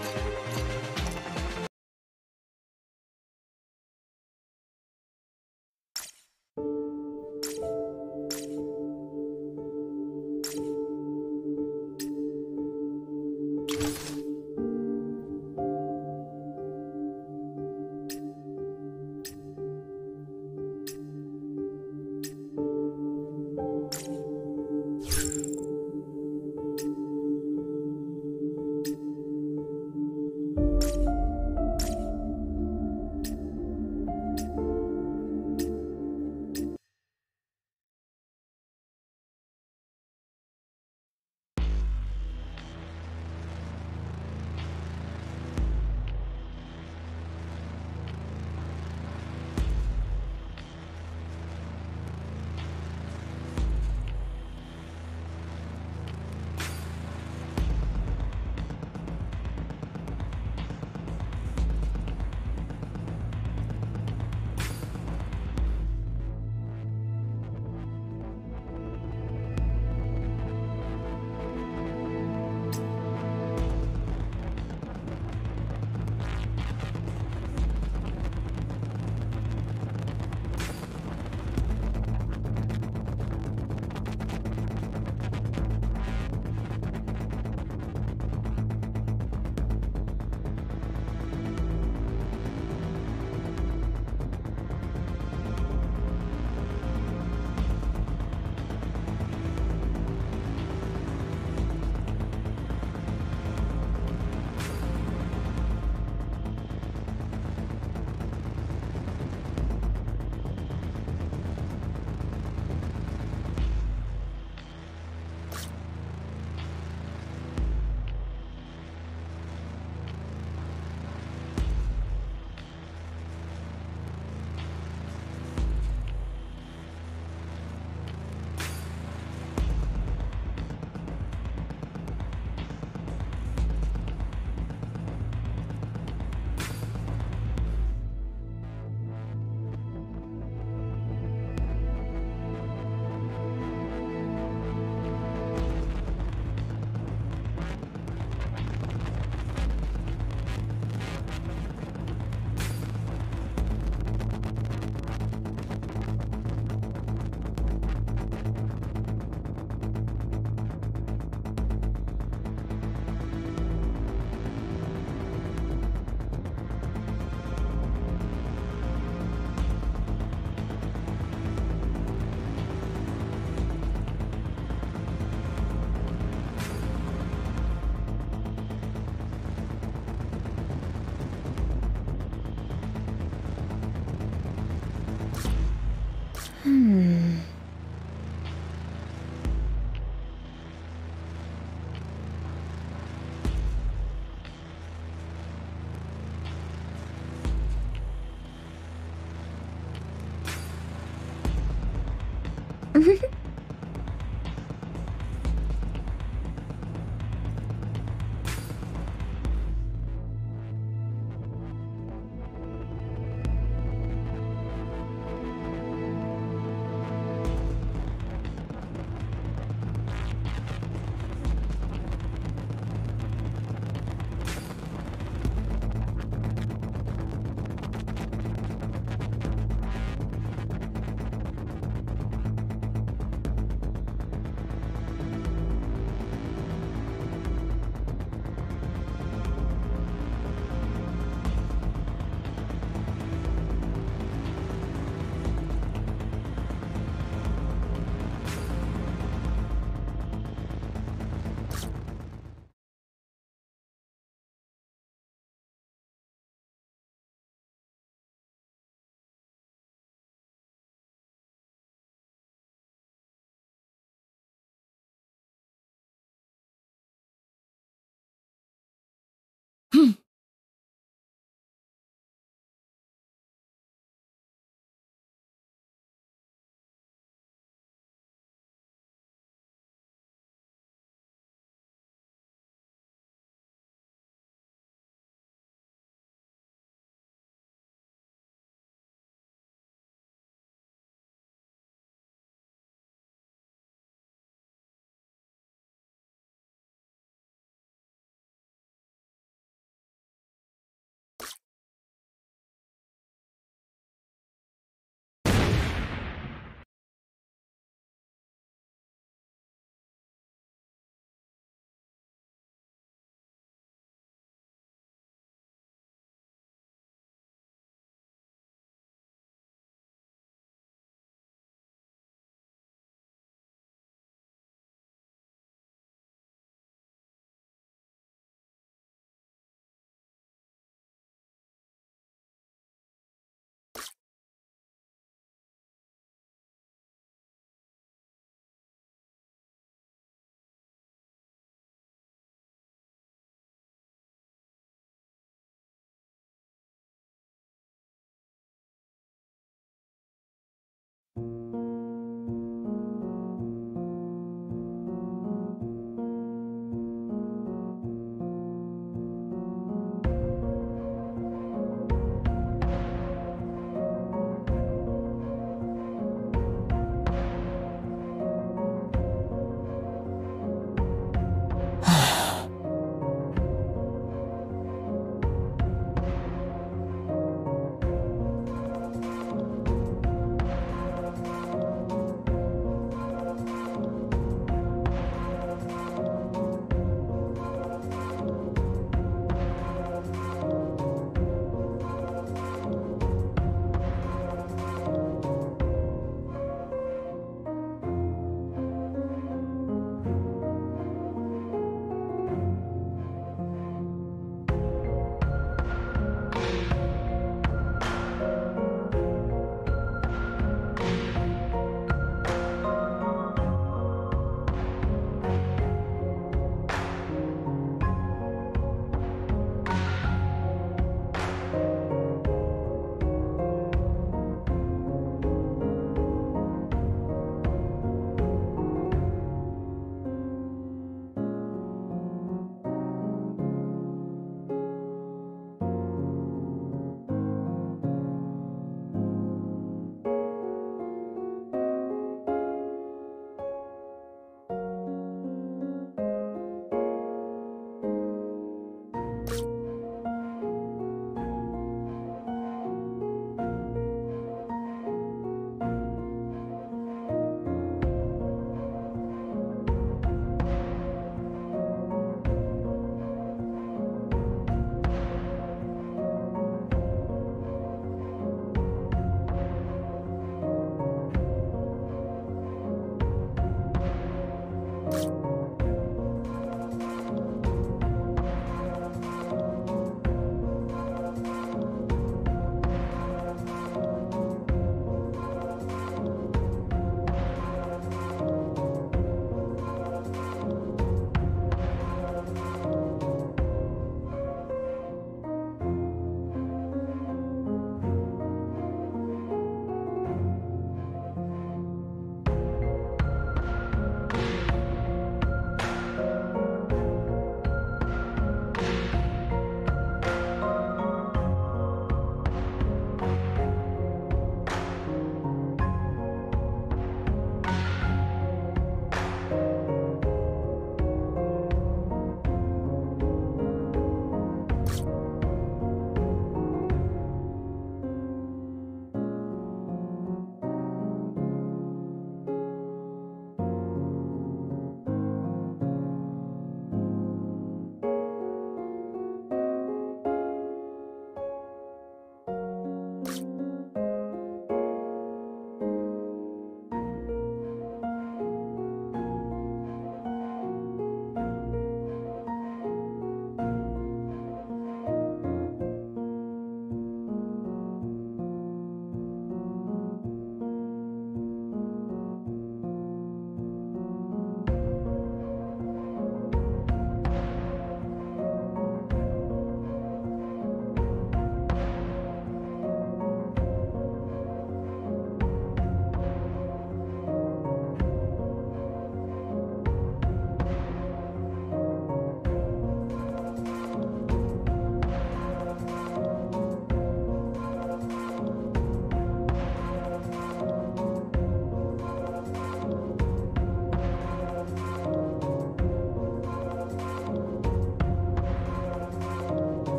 Speaker 2: Hmm.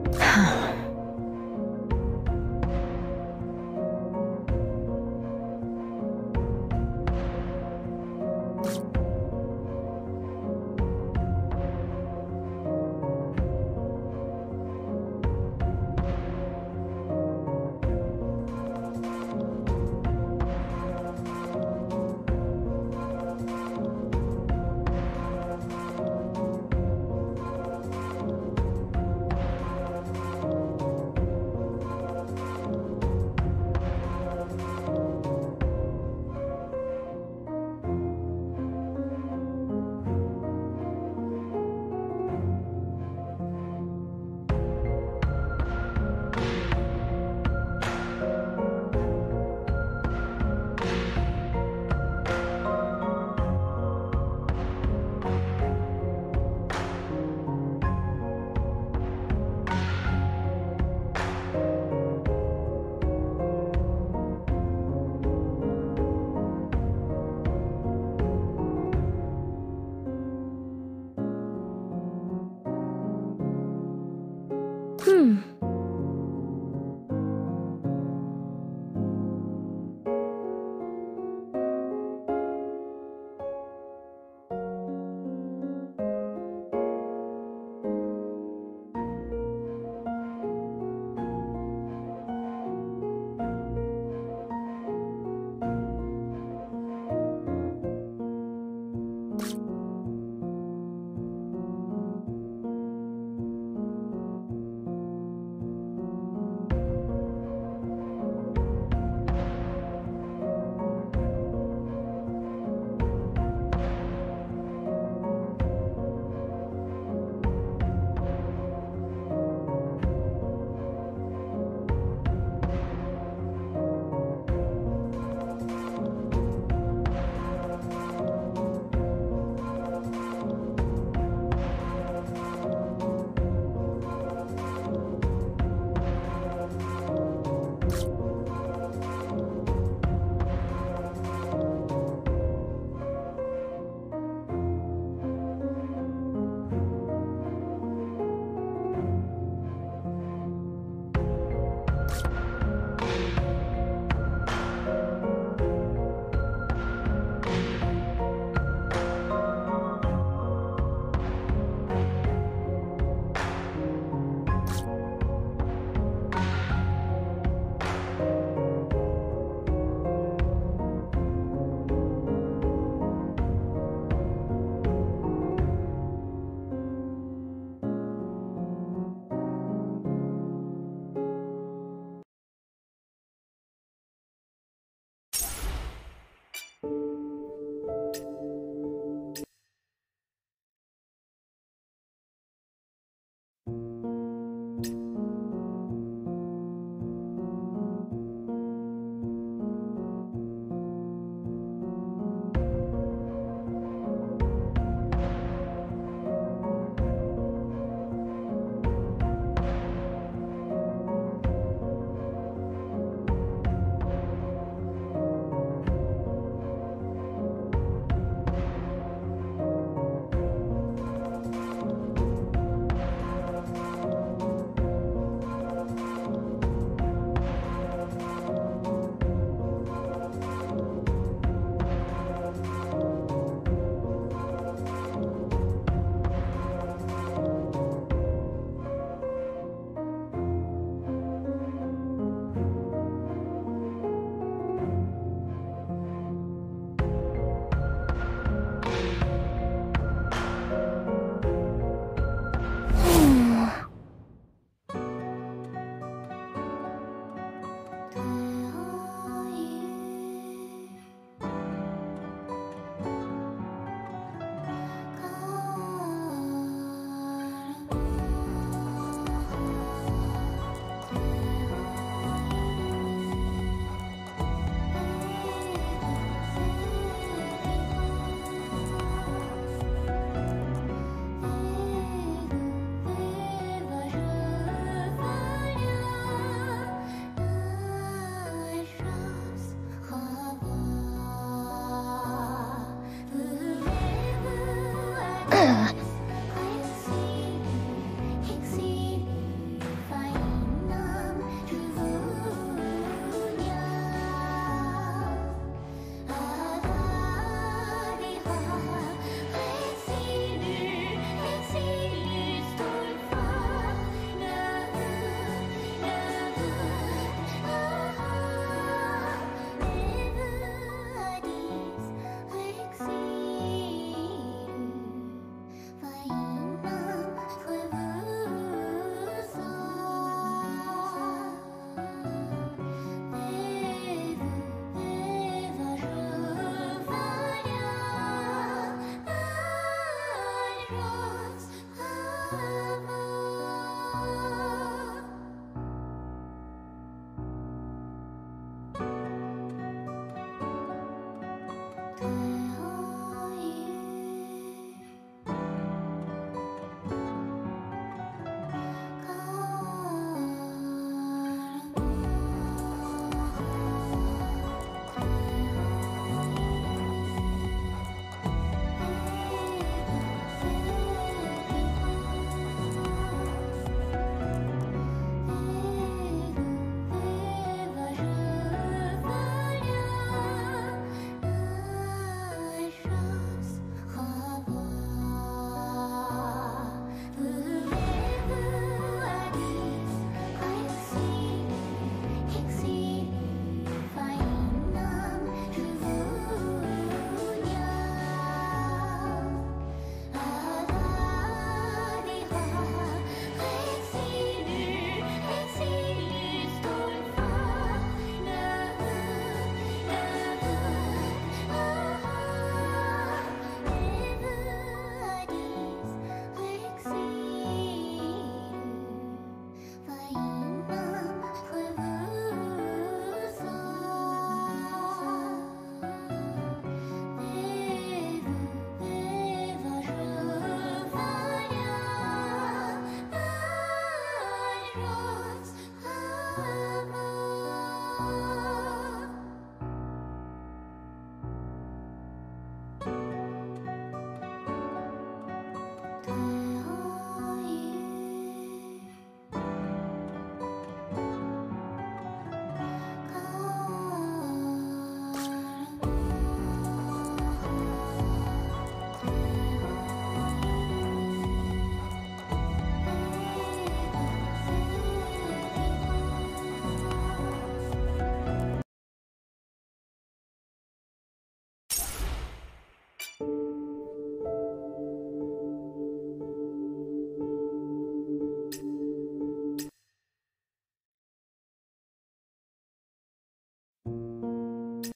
Speaker 2: Hmm.